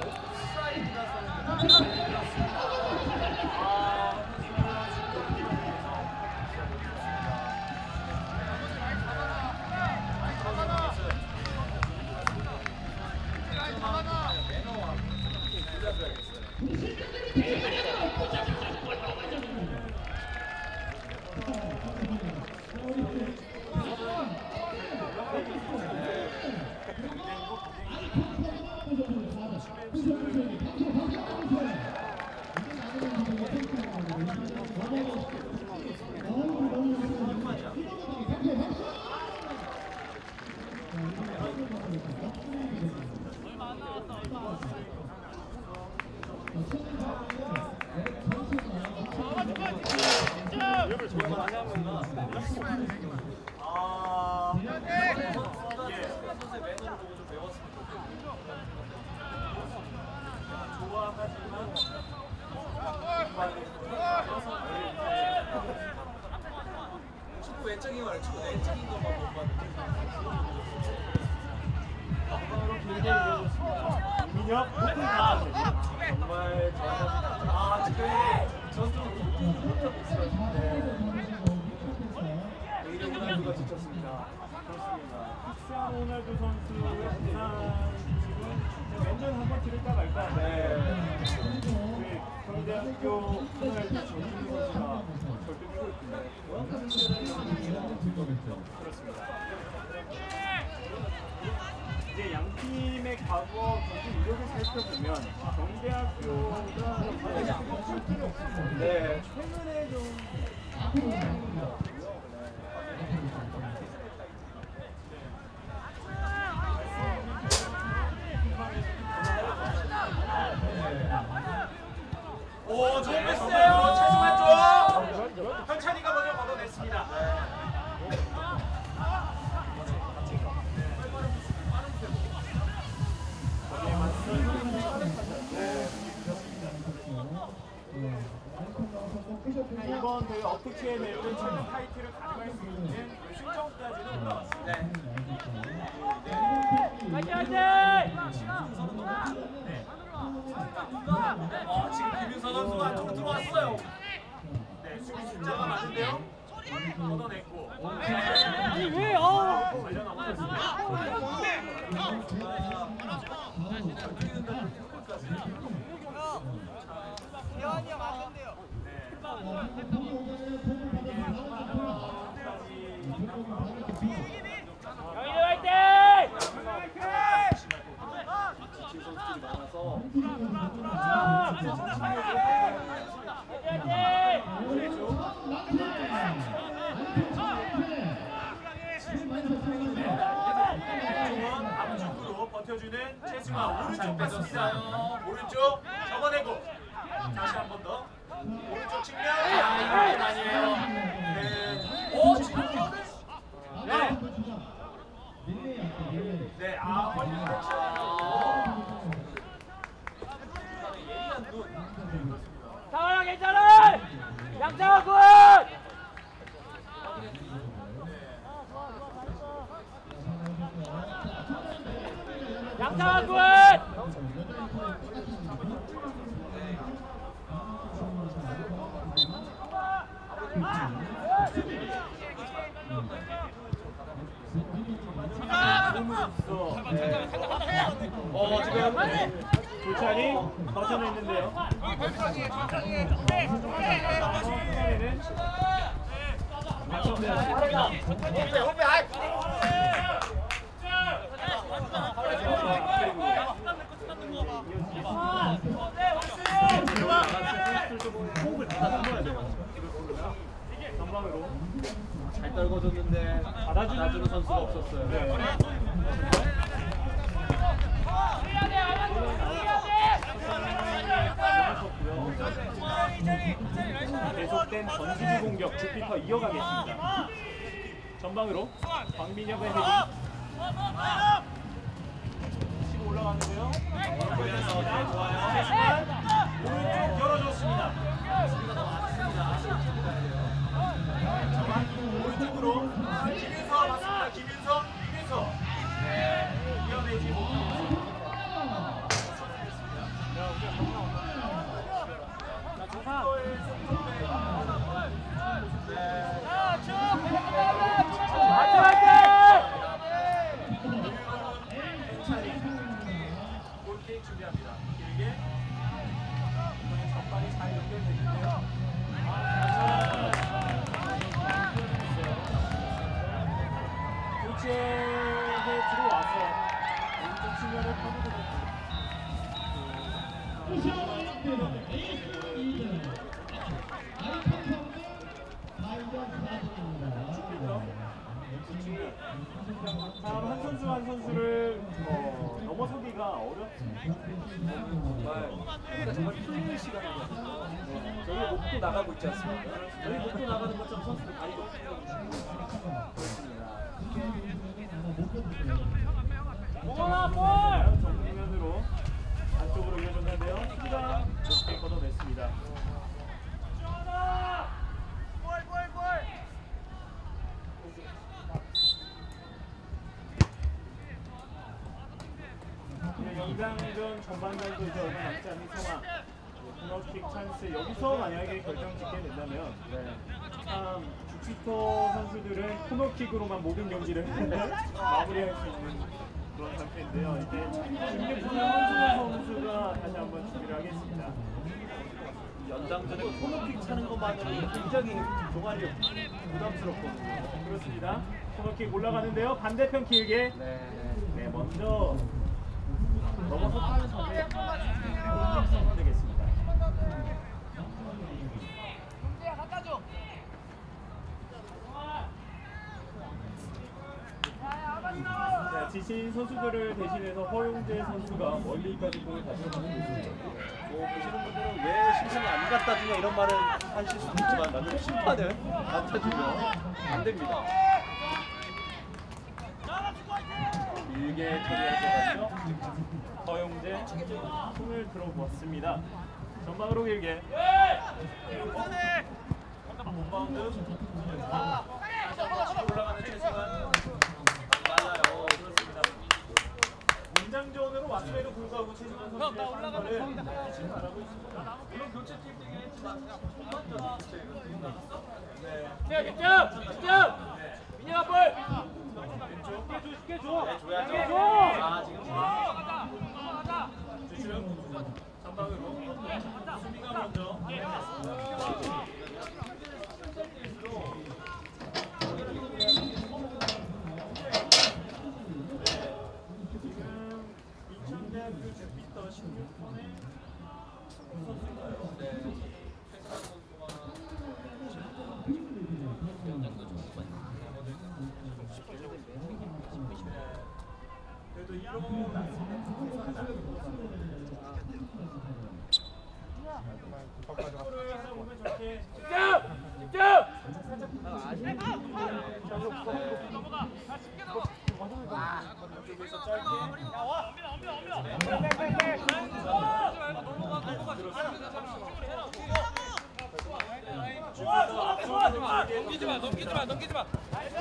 아, 예. 좋아하지만 축구 외적인 거 축구 내적인 것만 못 봤는데. 바로 길게 이어졌습니다. 민혁 높은 다 정말 잘하셨습니다. 아, 지금 전투 못하고 있어요. 네. 의령 호날두가 지쳤습니다. 그렇습니다. 픽스한 호날두 선수의 부상 지금 왼전 한번 찌를까 말까. 네. 우리 경대학교 호날두 전준우 선수가 절대 뛰고 있군요. 그렇습니다. 이제 양 팀의 과거 경기 이력을 살펴보면 경대학교가 실제로 없습니다. 네. 최근에 좀 오, 좋은 패스예요. 최승환 쪽. 현찬이가 먼저 걷어냈습니다. 이번 동시에 내는 최근 타이틀을 가져갈 수 있는 실정까지는 올라왔습니다. 네. 화이팅 화이팅! 어, 지금 김윤서 선수가 안쪽으로 들어왔어요. 네, 수비 숫자가 많은데요. 걷어냈고. 아니 왜? 아! 관련 없었습니다. 대환이 형 왔는데요. 영일이 화이팅! 지친 선수들이 많아서 앞쪽으로 버텨주는 최승화 오른쪽 뺐습니다. 오른쪽 접어내고 다시 한 번 더 오른쪽 측면. 아, 이거 아니에요. 네. 오, 지금 네. 네, 아, 헐리우드 예리한 눈. 네, 그렇습니다. 상황 괜찮아! 양상아 굿! 양상아 굿! 어, 지금 조찬이 버텨냈는데요. 호흡을 다 끊어야 돼요. 전방으로 잘 떨궈줬는데 받아주는 선수가 없었어요. 네. 계속된 전수비 공격 주피터 이어가겠습니다. 전방으로 박민혁의 헤딩 치고 올라가는데요. 올려서 네, 좋아요. 최승환 오른쪽 열어줬습니다. 전방 오른쪽으로 김윤서 맞습니다. 김윤서 김윤서 네, 이어내지 못합니다. 화이팅 화이팅! 골킥 준비합니다. 길게 이번에 전방이 잘 연결됐는데요. 교체에 들어와서 오른쪽 측면을 파고들었습니다. 다음 한 선수 한 선수를 어, 넘어서기가 어렵습니다. 정말 우리가 정말 풀리는 시간이거든요. 저희 목도 나가고 있지 않습니까? 저희 목도 나가는 것처럼 선수들 다리도 풀리고 공원아 볼! 정면으로 안쪽으로 이어졌는데요. 수가 높게 걷어냈습니다. 네, 영장전 전반전도 이제 얼마 남지 않은 상황. 코너킥 찬스 여기서 만약에 결정 짓게 된다면 참 주피터 선수들은 코너킥으로만 모든 경기를 마무리할 수 있는 그런 상태인데요. 이제 김경수 선수가 다시 한번 준비를 하겠습니다. 연장전에 코너킥 차는 것만으로도 굉장히 종아리 부담스럽거든요. 그렇습니다. 코너킥 올라가는데요. 반대편 길게. 네. 네, 먼저 넘어서 타는 선에 코너킥 선언되겠습니다. 자, 지친 선수들을 대신해서 허용재 선수가 멀리까지 공을 가져가는 모습이죠. 뭐 보시는 분들은 왜 심판이 안 갖다 주냐 이런 말을 하실 수도 있지만 나는 심판은 갖다 주면 안 됩니다. 길게 처리할 것 같죠? 허용재 손을 들어보았습니다. 전방으로 길게. 원바운드. 올라가는 최승환. 빨라요. 그렇습니다. 연장전으로 왔음에도 불구하고 최승환 선수의 상황을 지금 바라고 있습니다. 물론 교체 팀이긴 했지만 전반전 교체가 네. 집중! 집중! 민영아 볼! 쉽게 줘! 줘야죠. 쉽게 줘! 아, 지금 주시면 전방으로 수비가 먼저 지금 인천대학교 주피터 십육 번의 선수인가요? 네. 그래도 일어났습니다. 축구를 하다 보면 저렇게 집중! 집중! 쪽에서 짧게 넘기지 마, 넘기지 마, 넘기지 마.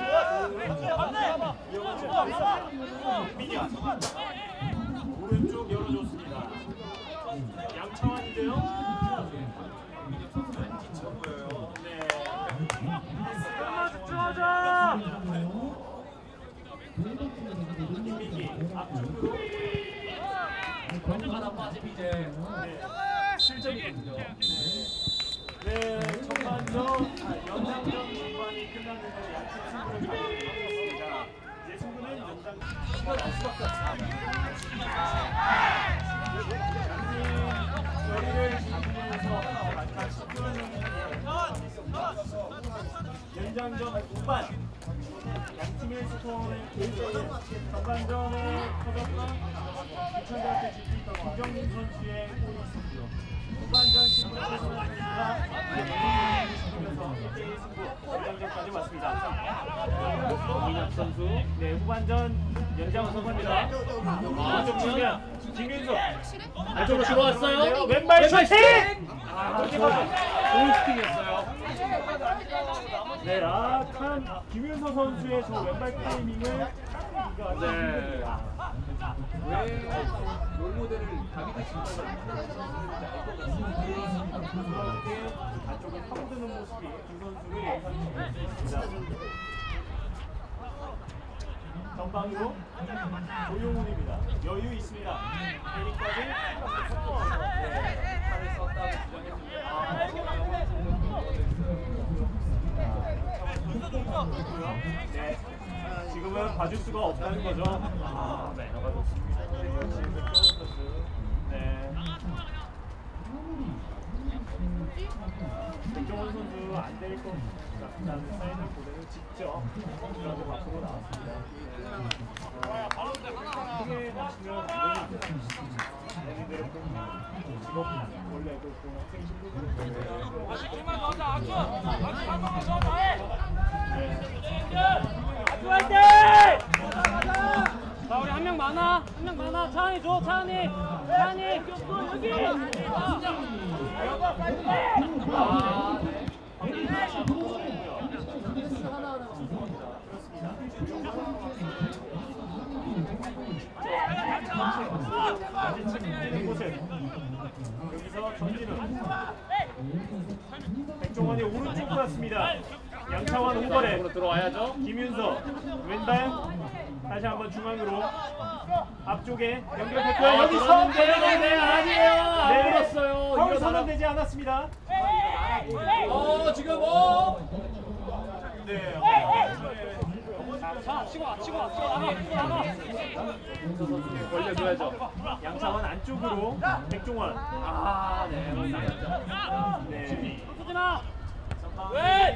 민영 오른쪽 열어줬습니다. 양창환인데요. 지쳐 보여요. 네. 집중하자! 김민기 앞쪽으로 하나 빠지면 이제 칠 점이거든요. 네, 전반전 아, 연장전 전반이 끝났는데 양팀 승부를 가져갔습니다. 이제 승부는 연장 시간 날 수밖에 없습니다. 여기를 잡으면서 마지막 십 분 연장전 후반 양팀의 스코어는 개인적인 전반전에 터졌던 유천대학교 지피터 김정민 선수의 골이 있었고요. 후반전 십 분 선수가 이기면서 일 대 일 승부 연장전까지 왔습니다. 이민혁 선수 네 후반전 연장 선수입니다. 오른쪽 측면 김윤석 안쪽으로 들어왔어요. 왼발 슈팅! 아, 좋은 슈팅이었어요. 네, 라탄 김윤서 선수의 저 왼발 타이밍을 네. 왜 롤모델을 다비드 실바가 안쪽에 파고드는 모습이 두 선수를 예상시켰습니다. 전방으로 조용훈입니다. 여유 있습니다. 내리까지 팔을 썼다고 주장했습니다. 네, 지금은 봐줄 수가 없다는 거죠. 아, 매너가 좋습니다. 네, 역시 백종원 선수. 네. 백종원 선수 안 될 것 같다는 사인을 보내는 직접 그라운드 밖으로 나왔습니다. 크게 다치면 본인들의 직업 원래도 공학생 친구들 힘만 넣자, 아주! 아주 한 번만 더 해! 아주 화이팅! 자, 우리 한 명 많아. 한 명 많아. 차은이 줘, 차은이. 차은이. 여기. 아, 네. 여기서 전진우 백종원이 오른쪽으로 갔습니다. 양창환 후발에 들어와야죠. 김윤서 왼발 다시 한번 중앙으로 앞쪽에 연결했고요. 아, 여기서 들었는데, 네, 아니에요. 안 들었어요. 파울 이거 선언되지 않았습니다. 어, 지금 뭐? 네. 자, 치고 와, 치고 와, 치고 나가, 치고 나가. 벌려줘야죠. 양창환 안쪽으로 백종원. 아, 네. 네. 쏘지 마. 왜?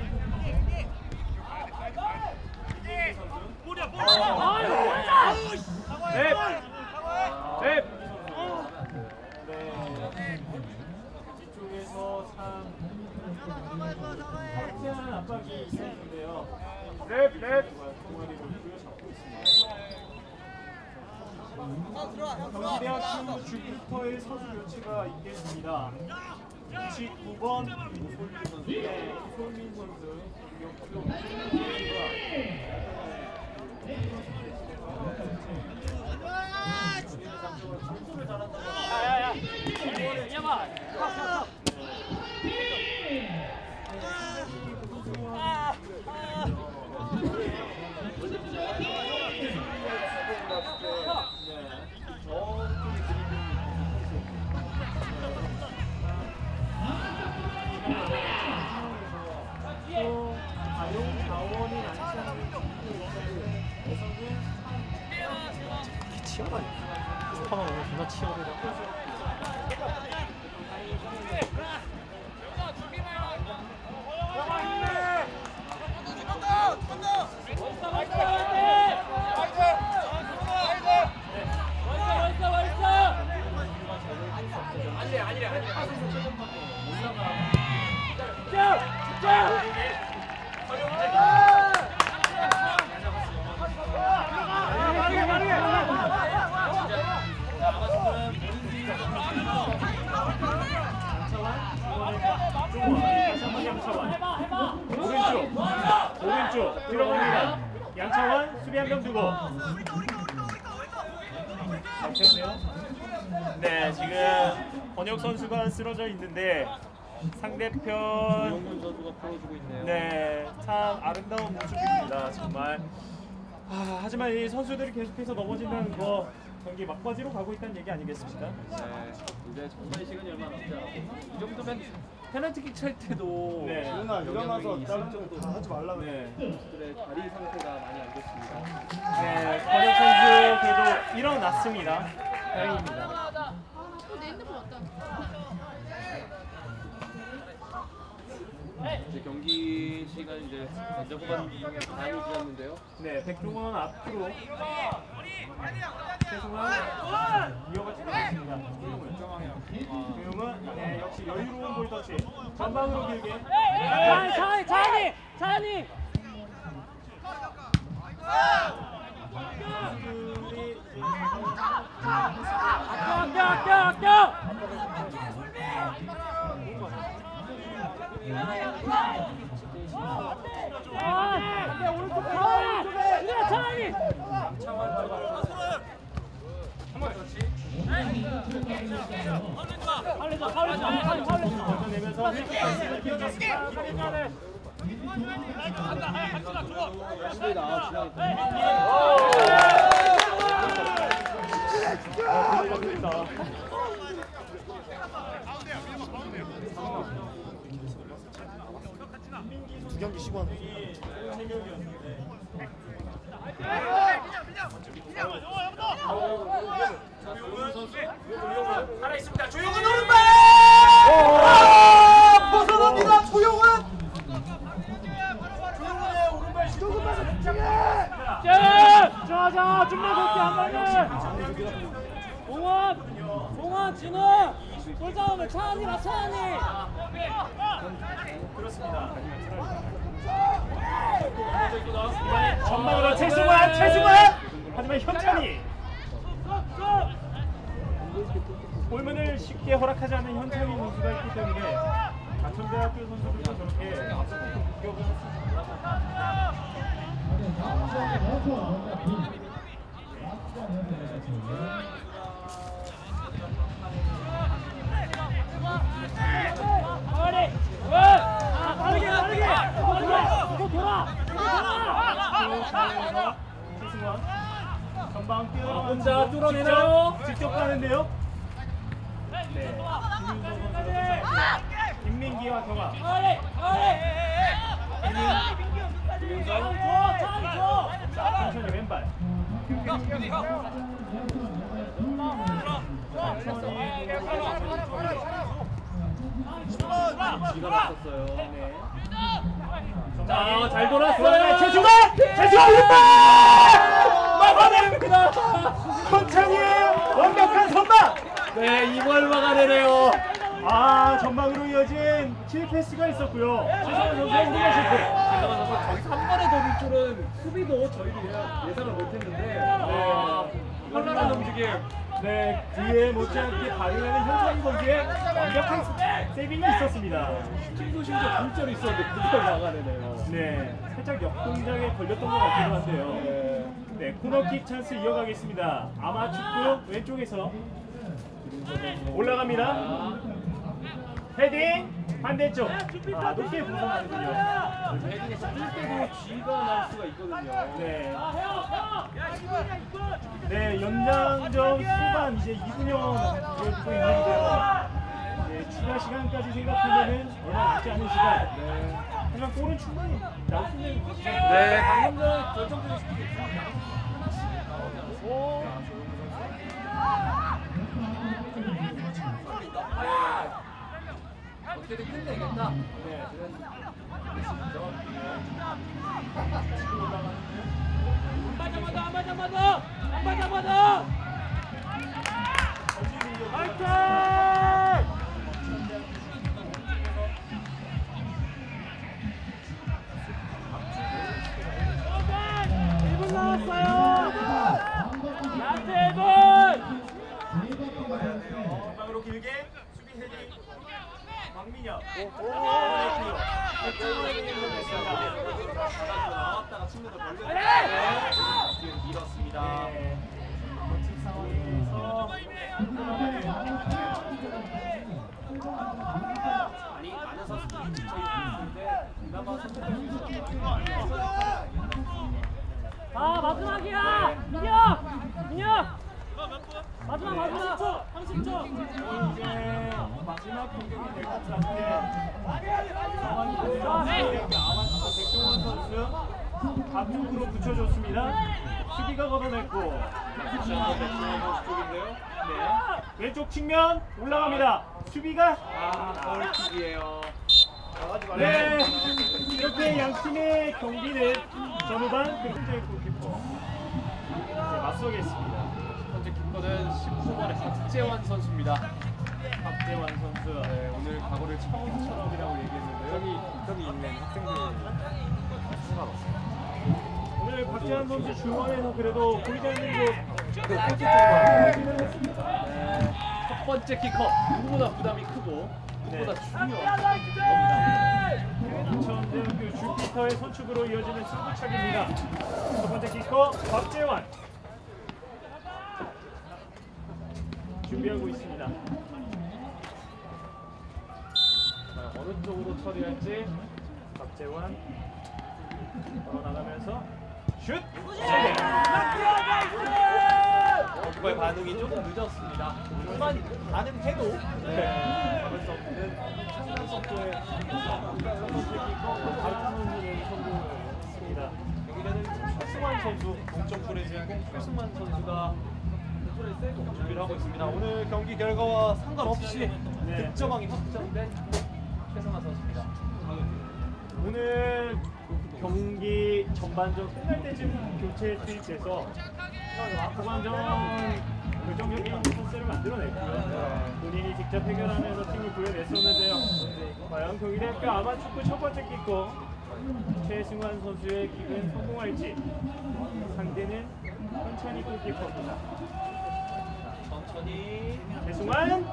볼이야, 볼. 랩! 랩! 네. 뒤쪽에서 참 확실한 압박이 있었는데요. 랩! 랩! 동아리를 부여잡고 있습니다. 경기대학교 주피터의 선수 교체가 있겠습니다. 이십구 번 오솔민 선수, 네, 오솔민 선수, 선수를 잘한다고. 야야야. 이양아. 치열하네. 스파만 오늘 존나 치열해. 오른쪽 오른쪽 들어갑니다. 양차원 수비 한 명 두고. 네, 지금 권혁 선수가 쓰러져 있는데 상대편 조용훈 선수가 풀어주고 있네요. 네, 참 아름다운 모습입니다. 정말. 아, 하지만 이 선수들이 계속해서 넘어진다는 거 경기 막바지로 가고 있다는 얘기 아니겠습니까? 네, 이제 전반 시간이 얼마 남지 않았고 이 정도면 페널티킥 찰 때도 네. 지훈아 일어나서 다른 정도 다 하지 말라고. 네. 선수들의 다리 상태가 많이 안 좋습니다. 네, 권혁 선수 그래도 일어났습니다. 다행입니다. 어, 내 핸드폰 왔다. 이제 경기 시간 이제 이제 후반 반이 지났는데요. 네, 백종원 앞으로 최승환 이어가지고 있습니다. 조용은 네, 역시 여유로운 볼터치 전방으로 길게. 차이 차이 차이 차이. 선수들이 이제 아껴 아껴 아껴. 아, 안돼 오른쪽 가. 그래 차이. 빨리 줘 빨리 줘 빨리 빨리 줘. 벗어내면서 왼쪽까지 기어졌습니다. 수비 나와 지나겠다. 아, 들어갔습니다. 두 경기 쉬고 하는 살아있습니다. 조용은 오른발! 벗어납니다. 조용은. 조용은의 오른발 조금만 자자 준비 볼게 한 번에. 공원 공원 진우 골 잡으면 차은이라 차은이. 그렇습니다. 이번에 전방으로 최승환, 최승환! 하지만 현찬이 골문을 쉽게 허락하지 않는 현찬이 선수가 있기 때문에 가천대학교 선수들도 저렇게 공격을 빨리 와 빠르게 빠르게 이거 돌아 돌아! 최승환 전방 뛰어 혼자 뚫어내나요? 직접, 직접 가는데요. 네, 김윤서 선수가 김민기와 경합. 빨리 빨리 김윤서 줘 차은이 줘. 천천히 왼발. 기가 막혔어요. 네. 자, 잘 돌았어요. 최승환! 최승환 왼발! 막아냅니다. 현찬이의 완벽한 선방. 네, 이걸 막아내네요. 아, 전방으로 이어진 킬 패스가 있었고요. 최승환 선수의 후반 실패. 잠깐만 나서 저기서 한 번에 더 릴 줄은 수비도 저희도 예상을 못했는데 와, 현란한 움직임. 네, 그에 못지않게 반응하는 현찬이 선수의 완벽한 세이빙이 있었습니다. 슈팅도 심지어 공짜로 있었는데 그걸 막아내네요. 네, 살짝 역동작에 걸렸던 것 같기도 한데요. 네. 네, 코너킥 찬스 이어가겠습니다. 아마축구 왼쪽에서 올라갑니다. 헤딩 반대쪽. 아, 높게 벗어나는군요. 헤딩에서 뛸 때도 쥐가 날 수가 있거든요. 네. 네, 연장전 후반 이제 이 분여 이어지고 있는데요. 네, 추가 시간까지 생각하면은 얼마 남지 않은 시간. 네. 하지만 골은 충분히 나올 수 있는 것이죠. 네, 방금 전 결정적인 슈팅이 어떻게든 끝내겠다. 네, 안 맞아 맞아 안 맞아 맞아 안 맞아 맞아 화이팅! 일 분 남았어요. 나한테 돈 전방으로 길게 수비 헤딩. 박민혁. 나왔다가 측면을 벌려 밀었습니다. 멋진 상황에서 아니 많은 선수들이 지쳐 있는데 그나마 선택할 수 있었어요. 아 마지막이야 민혁 민혁 마지막 마지막 삼십 초 이제 마지막 공격이 될 것 같은데 상황이 되면 아마추어 백종원 선수 앞쪽으로 붙여줬습니다. 수비가 걷어냈고 네. 왼쪽 측면 올라갑니다. 수비가 아, 골킥이에요. 네, 이렇게 양 팀의 경기는 전후반 그렇게 골키퍼 이제 맞서겠습니다. 첫 번째 키퍼는 십구 번의 박재환 선수입니다. 박재환 선수. 네, 오늘 각오를 처음처럼이라고 얘기했는데요. 여기 여기 있는 학생들 상관없어요. 오늘 박재환 선수 중원에서 그래도 보이지 않는 곳 그 코치 쪽으로 했습니다. 네, 첫 번째 키커 누구보다 부담이 크고 누구보다 중요한 겁니다. 인천대학교 주피터의 선축으로 이어지는 승부차기입니다. 첫 번째 키커 박재환 준비하고 있습니다. 자, 어느 쪽으로 처리할지. 박재환 걸어나가면서 슛! 골키퍼의 반응이 조금 늦었습니다. 하지만 반응해도 네, 막을 수 없는 엄청난 속도의 첫 번째 키커 박재환 선수는 성공했습니다. 여기는 최승환 선수 동점 프레지하고 최승환 선수가 준비를 하고 있습니다. 오늘 경기 결과와 상관없이 네. 득점왕이 확정된 최승환 선수입니다. 오늘 경기 전반전 끝날 때쯤 교체에 투입돼서 후반전 결정적인 찬스를 만들어냈고요. 본인이 직접 해결하면서 팀을 구해냈었는데요. 과연 경기대학교 아마축구 첫 번째 키커 최승환 선수의 킥은 성공할지. 상대는 현찬이 골키퍼입니다. 천천히 최승환!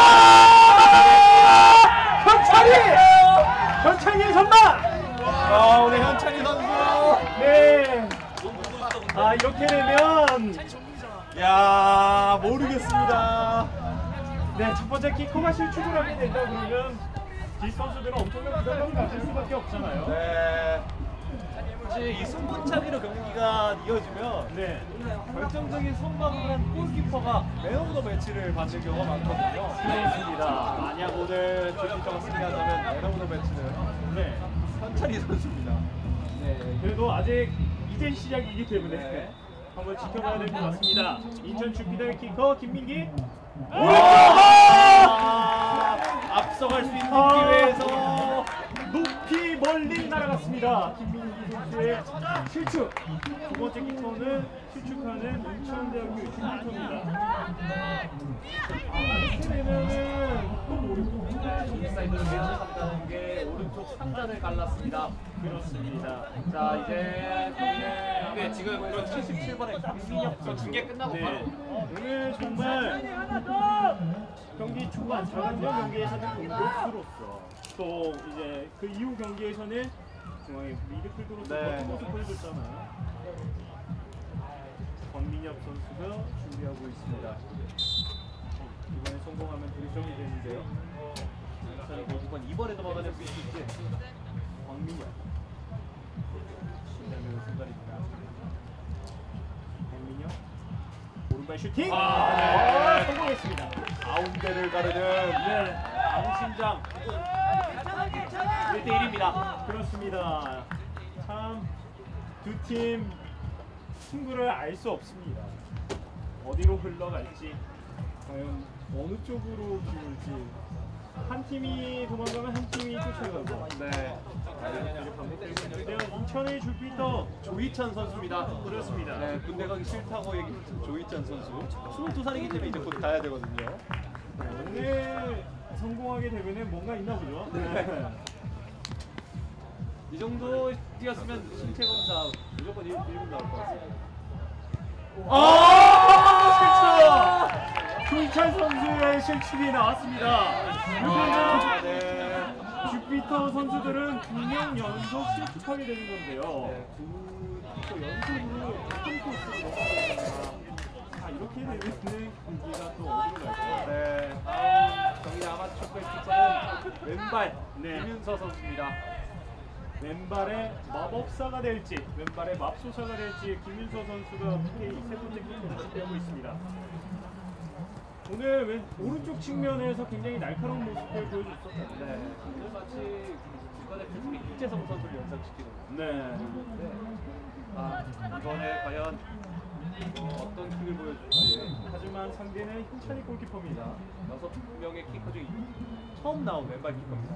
현찬이! 현찬이의 선방! 아, 오늘 현찬이 선수 네. 아, 이렇게 되면 야 모르겠습니다. 네, 첫 번째 키커가 실축을 하게 된다 그러면 뒷 선수들은 엄청난 부담감을 가질 수밖에 없잖아요. 네. 사실 이 승부차기로 경기가 이어지면 네. 결정적인 선방을 한 골키퍼가 맨 오브 더 매치를 받는 경우가 많거든요. 그렇습니다. 만약 오늘 골키퍼가 승리한다면 맨 오브 더 매치는 네. 현찬이 선수입니다. 네. 그래도 아직 이제 시작이기 때문에 네. 한번 지켜봐야 될 것 같습니다. 인천 주피터의 키커 김민기. 아, 앞서갈 수 있는 아. 기회에서 높이 멀리 날아갔습니다. 김민기 선수. 선수의 실축. 두 번째 키커는 실축하는 인천대학교 주키커입니다. 이렇게 되면은 또 모르고 인사이드로 내서 삼가는 게 오른쪽 상단을 갈랐습니다. 그렇습니다. 자 이제 네, 지금 그런 칠십칠 번의 강민혁 선수 중계 끝나고 네. 바로 오늘 정말 경기 초반 작은 경기에서는 공격수로서 또 이제 그 이후 경기에서는 중앙에 미드필더로서 네. 멋진 모습 보여줬잖아요. 권민혁 선수가 준비하고 있습니다. 이번에 성공하면 득점이 되는데요. 저는 결국은 이번에도 막아낼 수 있을지. 권민혁 신나는 순간입니다. 권민혁 오른발 슈팅! 아, 네. 아, 성공했습니다. 가운데를 가르는 네. 강심장 일 대 일입니다. 그렇습니다. 참 두 팀 승부를 알 수 없습니다. 어디로 흘러갈지, 과연 어느 쪽으로 기울지. 한 팀이 도망가면 한 팀이 쫓아가고. 네. 이렇게 반복되고 있는데요. 인천의 주피터 조희찬 선수입니다. 그렇습니다. 네, 군대 가기 싫다고 얘기했던 조희찬 선수. 스물두 살이기 때문에 이제 곧 가야 되거든요. 네, 오늘 성공하게 되면은 뭔가 있나 보죠. 네. 이 정도 뛰었으면 신체 검사 무조건 일 분 나올 것 같습니다. 아! 실축! 조희찬 선수의 실축이 나왔습니다. 아, 네. 주피터 선수들은 두 명 연속 실축하게 되는 건데요. 네. 두 연속으로 한 코스로 자, 이렇게 되면은 경기가 또 어디로 갈까요? 네. 다음 경기 아마추어의 피처는 왼발 네. 김윤서 선수입니다. 왼발의 마법사가 될지, 왼발의 맙소사가 될지 김윤서 선수가 피케이 세 번째 키커를 준비하고 있습니다. 오늘 왼, 오른쪽 측면에서 굉장히 날카로운 모습을 보여줬었잖아요. 네. 오늘 마치 국가대표 중에 이재성 선수를 연상시키는. 네. 아, 이번에 과연 어떤 킥을 보여줄지. 하지만 상대는 힘찬이 골키퍼입니다. 여섯 명의 키커 중에 처음 나온 왼발 키커입니다.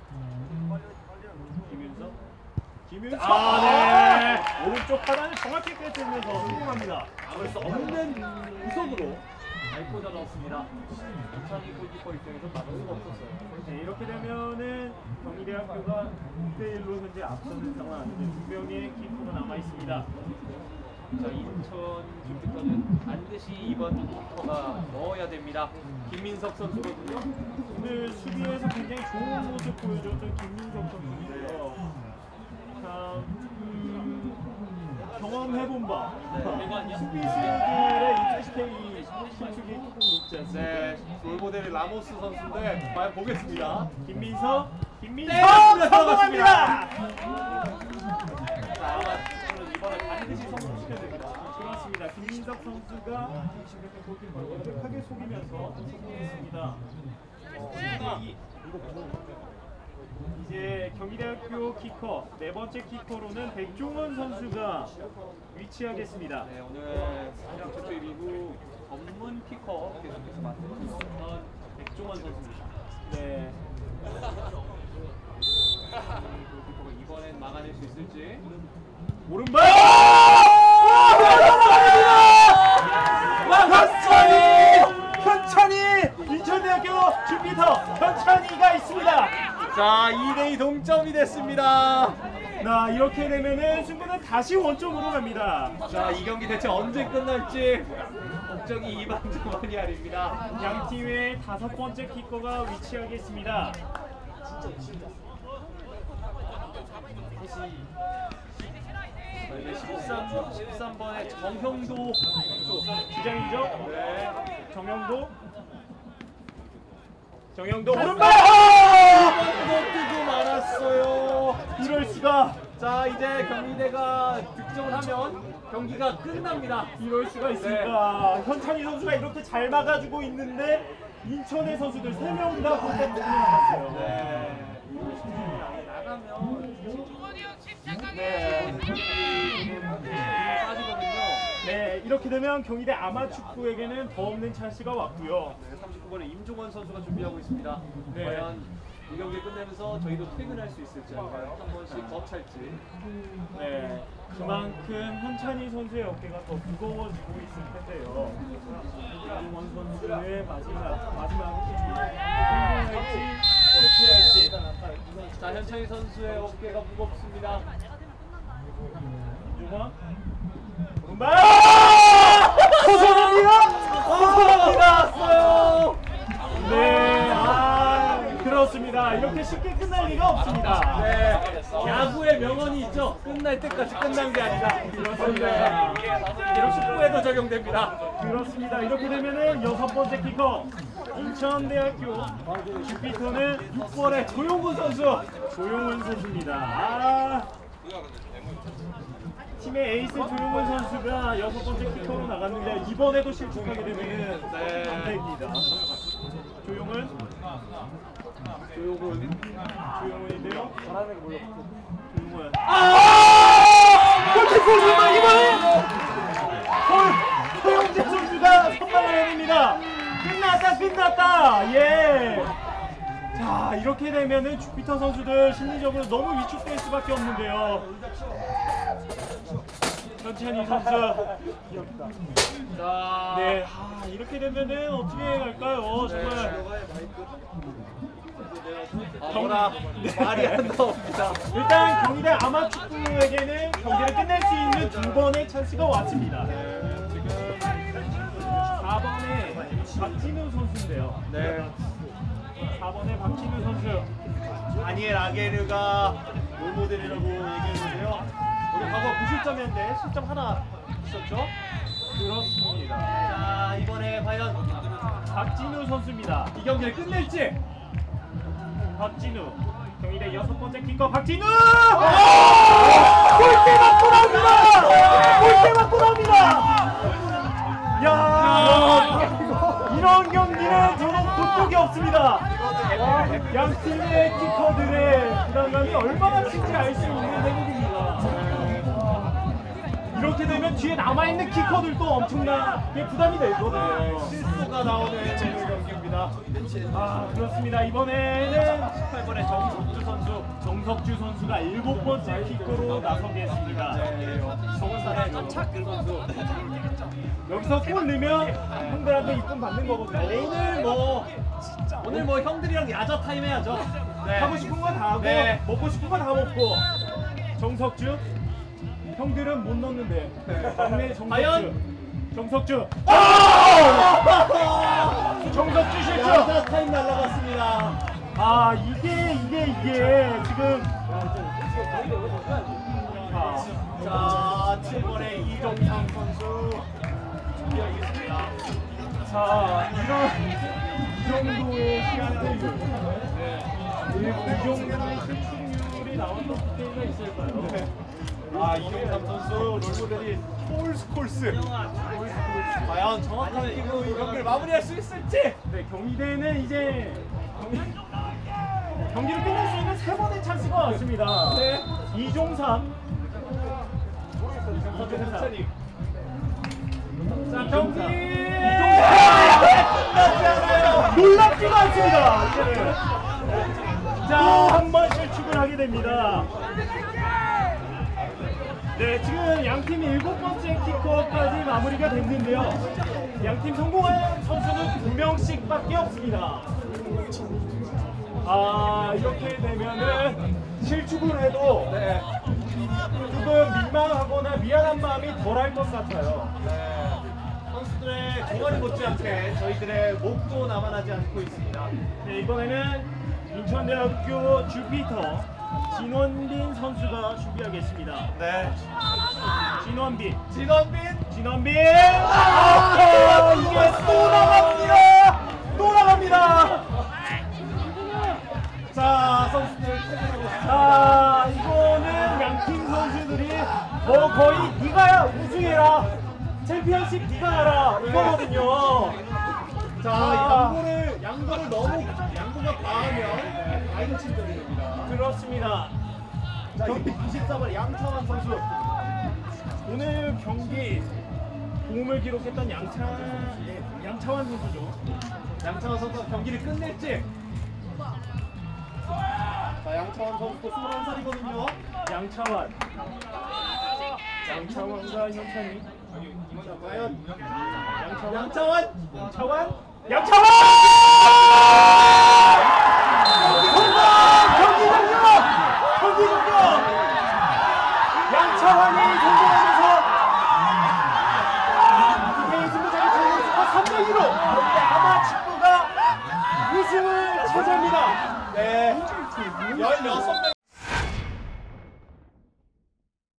김윤서. 김윤서. 아, 네. 오른쪽 하단을 정확히 꿰뚫면서 성공합니다. 막을 수 없는 구석으로 잘 꽂아 넣었습니다. 이창희 골키퍼 입장에서 막을 수가 없었어요. 네, 이렇게 되면은 경희대학교가 이 대 일로 현재 앞서는 상황. 이제 두 명의 키커가 남아 있습니다. 자, 인천 주피터는 반드시 이번 키커가 넣어야 됩니다. 김민석 선수거든요. 오늘 수비에서 굉장히 좋은 모습 보여줬던 김민석 선수인데요. 참 음, 경험해본 바 수비수들의 이제스테이 실축이 조금 높지 않습니까? 네, 롤모델이 라모스 선수인데 과연 보겠습니다. 김민석, 김민석 네, 성공합니다. 자, 아마추어는 이번에 반드시 성공시켜야 됩니다. 그렇습니다. 김민석 선수가 심각한 골키퍼를 완벽하게 속이면서 성공했습니다. 이제 경희대학교 키커 네 번째 키커로는 백종원 선수가 위치하겠습니다. 네, 오늘 사상 최초의 리그 전문 키커 계속해서 맡고 있었던 백종원 선수입니다. 네. 골키퍼가 이번엔 막아낼 수 있을지. 오른발! 현찬이! 현찬이! 인천대학교 주피터 현찬이가 있습니다. 자, 이 대 이 동점이 됐습니다. 나 이렇게 되면은 승부는 다시 원점으로 갑니다. 자, 이 경기 대체 언제 끝날지 걱정이 이만저만이 아닙니다. 양 팀의 다섯 번째 키커가 위치하겠습니다. 십삼, 십삼 번의 정형도 주장이죠? 네. 정영도. 정영도 오른발! 한번더 뜨고 말았어요. 이럴 수가. 자, 이제 경희대가 득점을 하면 경기가 끝납니다. 이럴 수가 있습니까? 현찬이 선수가 이렇게 잘 막아주고 있는데 인천의 선수들 세 명 다 골대 못 나갔어요. 네. 나가면 네. 빠지거든요. 네, 이렇게 되면 경희대 아마축구에게는 더 없는 찬스가 왔고요. 네, 삼십구 번의 임종원 선수가 준비하고 있습니다. 네. 과연 이 경기 끝내면서 저희도 퇴근할 수 있을지 아니면 한 번씩 더 찰지. 네, 그만큼 현찬희 선수의 어깨가 더 무거워지고 있을 텐데요. 이종원 선수의 마지막 마지막 성공할지 실패할지. 자, 현창희 선수의 어깨가 무겁습니다. 이종원 오른발 호선합니다. 호선합니다. 왔어요. 네, 아 그렇습니다. 이렇게 쉽게 끝날 리가 없습니다. 네, 야구의 명언이 있죠. 끝날 때까지 끝난 게 아니다. 그렇습니다. 이런 축구에도 적용됩니다. 그렇습니다. 이렇게 되면은 여섯 번째 키커 인천대학교 주피터는 육 번의 조용훈 선수. 조용훈 선수입니다. 아, 팀의 에이스 조용훈 선수가 여섯 번째 키커로 나갔는데 이번에도 실축하게 되면은 네. 안 됩니다. 조용훈, 조용훈, 조용훈인데요. 잘하는 게 몰라. 조용훈. 아! 골키퍼 선수 이번에 허영재 선수가 선방을 해냅니다. 끝났다, 끝났다. 예. 자, 이렇게 되면은 주피터 선수들 심리적으로 너무 위축될 수밖에 없는데요. 현찬희 선수. 귀엽다. 자, 네, 아, 이렇게 되면은 어떻게 갈까요? 정말. 아, 뭐라 말이 안 나옵니다. 일단 경희대 아마축구에게는 경기를 끝낼 수 있는 두 번의 찬스가 왔습니다. 네, 지금 사 번에 박진우 선수인데요. 네. 사 번에 박진우 선수. 다니엘 아게르가 롤모델이라고 얘기했는데요. 오늘 과거 구실점이었는데 실점 하나 있었죠? 그렇습니다. 자, 이번에 과연 박진우 선수입니다. 이 경기를 끝낼지. 박진우. 경희대 여섯 번째 키커 박진우! 골대 맞고 나옵니다! 골대 맞고 나옵니다! 야, 이런 경기는 저는 본 적이 없습니다. 양 팀의 키커들의 부담감이 얼마나 큰지 알 수 있는 대목입니다. 이렇게 되면 뒤에 남아있는 키커들도 엄청나게 부담이 되거든요. 실수가 나오는 오늘 경기입니다. 아, 그렇습니다. 이번에는 십팔 번의 정석주 선수, 정석주 선수가 일곱 번째 키커로 나서겠습니다. 정은산의 정착 선수. 여기서 골 넣으면 형들한테 이쁨 받는 거거든요. 오늘 뭐 오늘 뭐 형들이랑 야자 타임 해야죠. 네. 하고 싶은 거 다 하고 네. 먹고 싶은 거 다 먹고. 정석주 형들은 못 넣는데 막내 정석주. 과연? 정석주. 정석주 실점. 야자 타임 날라갔습니다. 아, 이게 이게 이게 지금 자, 칠 번의 이정상 선수 준비하겠습니다. 자, 이런 이 정도의 시간대율, 이 정도의 실축률이 나왔던 플레이가 있을까요? 아, 이정상 선수 롤모델이 폴스콜스. 과연 정확한 힘으로 이 경기를 마무리할 수 있을지. 네, 경희대는 이제 경기, 경기를 끝낼 수 있는 세 번의 찬스가 왔습니다. 네. 이종삼, 이종삼. 자, 경기 이종삼 놀랍지가 않습니다. 이제는. 자, 한 번 실축을 하게 됩니다. 네, 지금 양팀 일곱 번째 키커까지 마무리가 됐는데요. 양팀 성공한 선수는 두 명씩밖에 없습니다. 아, 이렇게 되면은 실축을 해도 네. 조금 민망하거나 미안한 마음이 덜할 것 같아요. 네. 선수들의 종아리 못지않게 저희들의 목도 남아나지 않고 있습니다. 네, 이번에는 인천대학교 주피터 진원빈 선수가 준비하겠습니다. 네. 진원빈, 진원빈. 진원빈. 아, 이게 또 나갑니다. 또 나갑니다. 자, 선수들 퇴근하고 있습니다. 자, 이거는 양팀 선수들이 뭐 거의 네가 우승해라, 챔피언십 네가 하라 이거거든요. 자, 양보를 양보를 너무 양보가 과하면 아이고 친절입니다. 그렇습니다. 자, 경기 구십사 번 양창환 선수. 오늘 경기 도움을 기록했던 양차, 네, 양차환 선수죠. 양창환 선수가 경기를 끝낼지. 자, 양차원 선수도 스물한 살이거든요. 양차환. 양차환과 현찬이. 자, 과연 양차환. 양차원! 양차환. 양차환! 경기 종료! 경기 종료! 양차환이 성공하면서 이게 승부차기 최선수가 삼 대 이로 아마 축구가 우승을 차지합니다. 네, 열여섯 명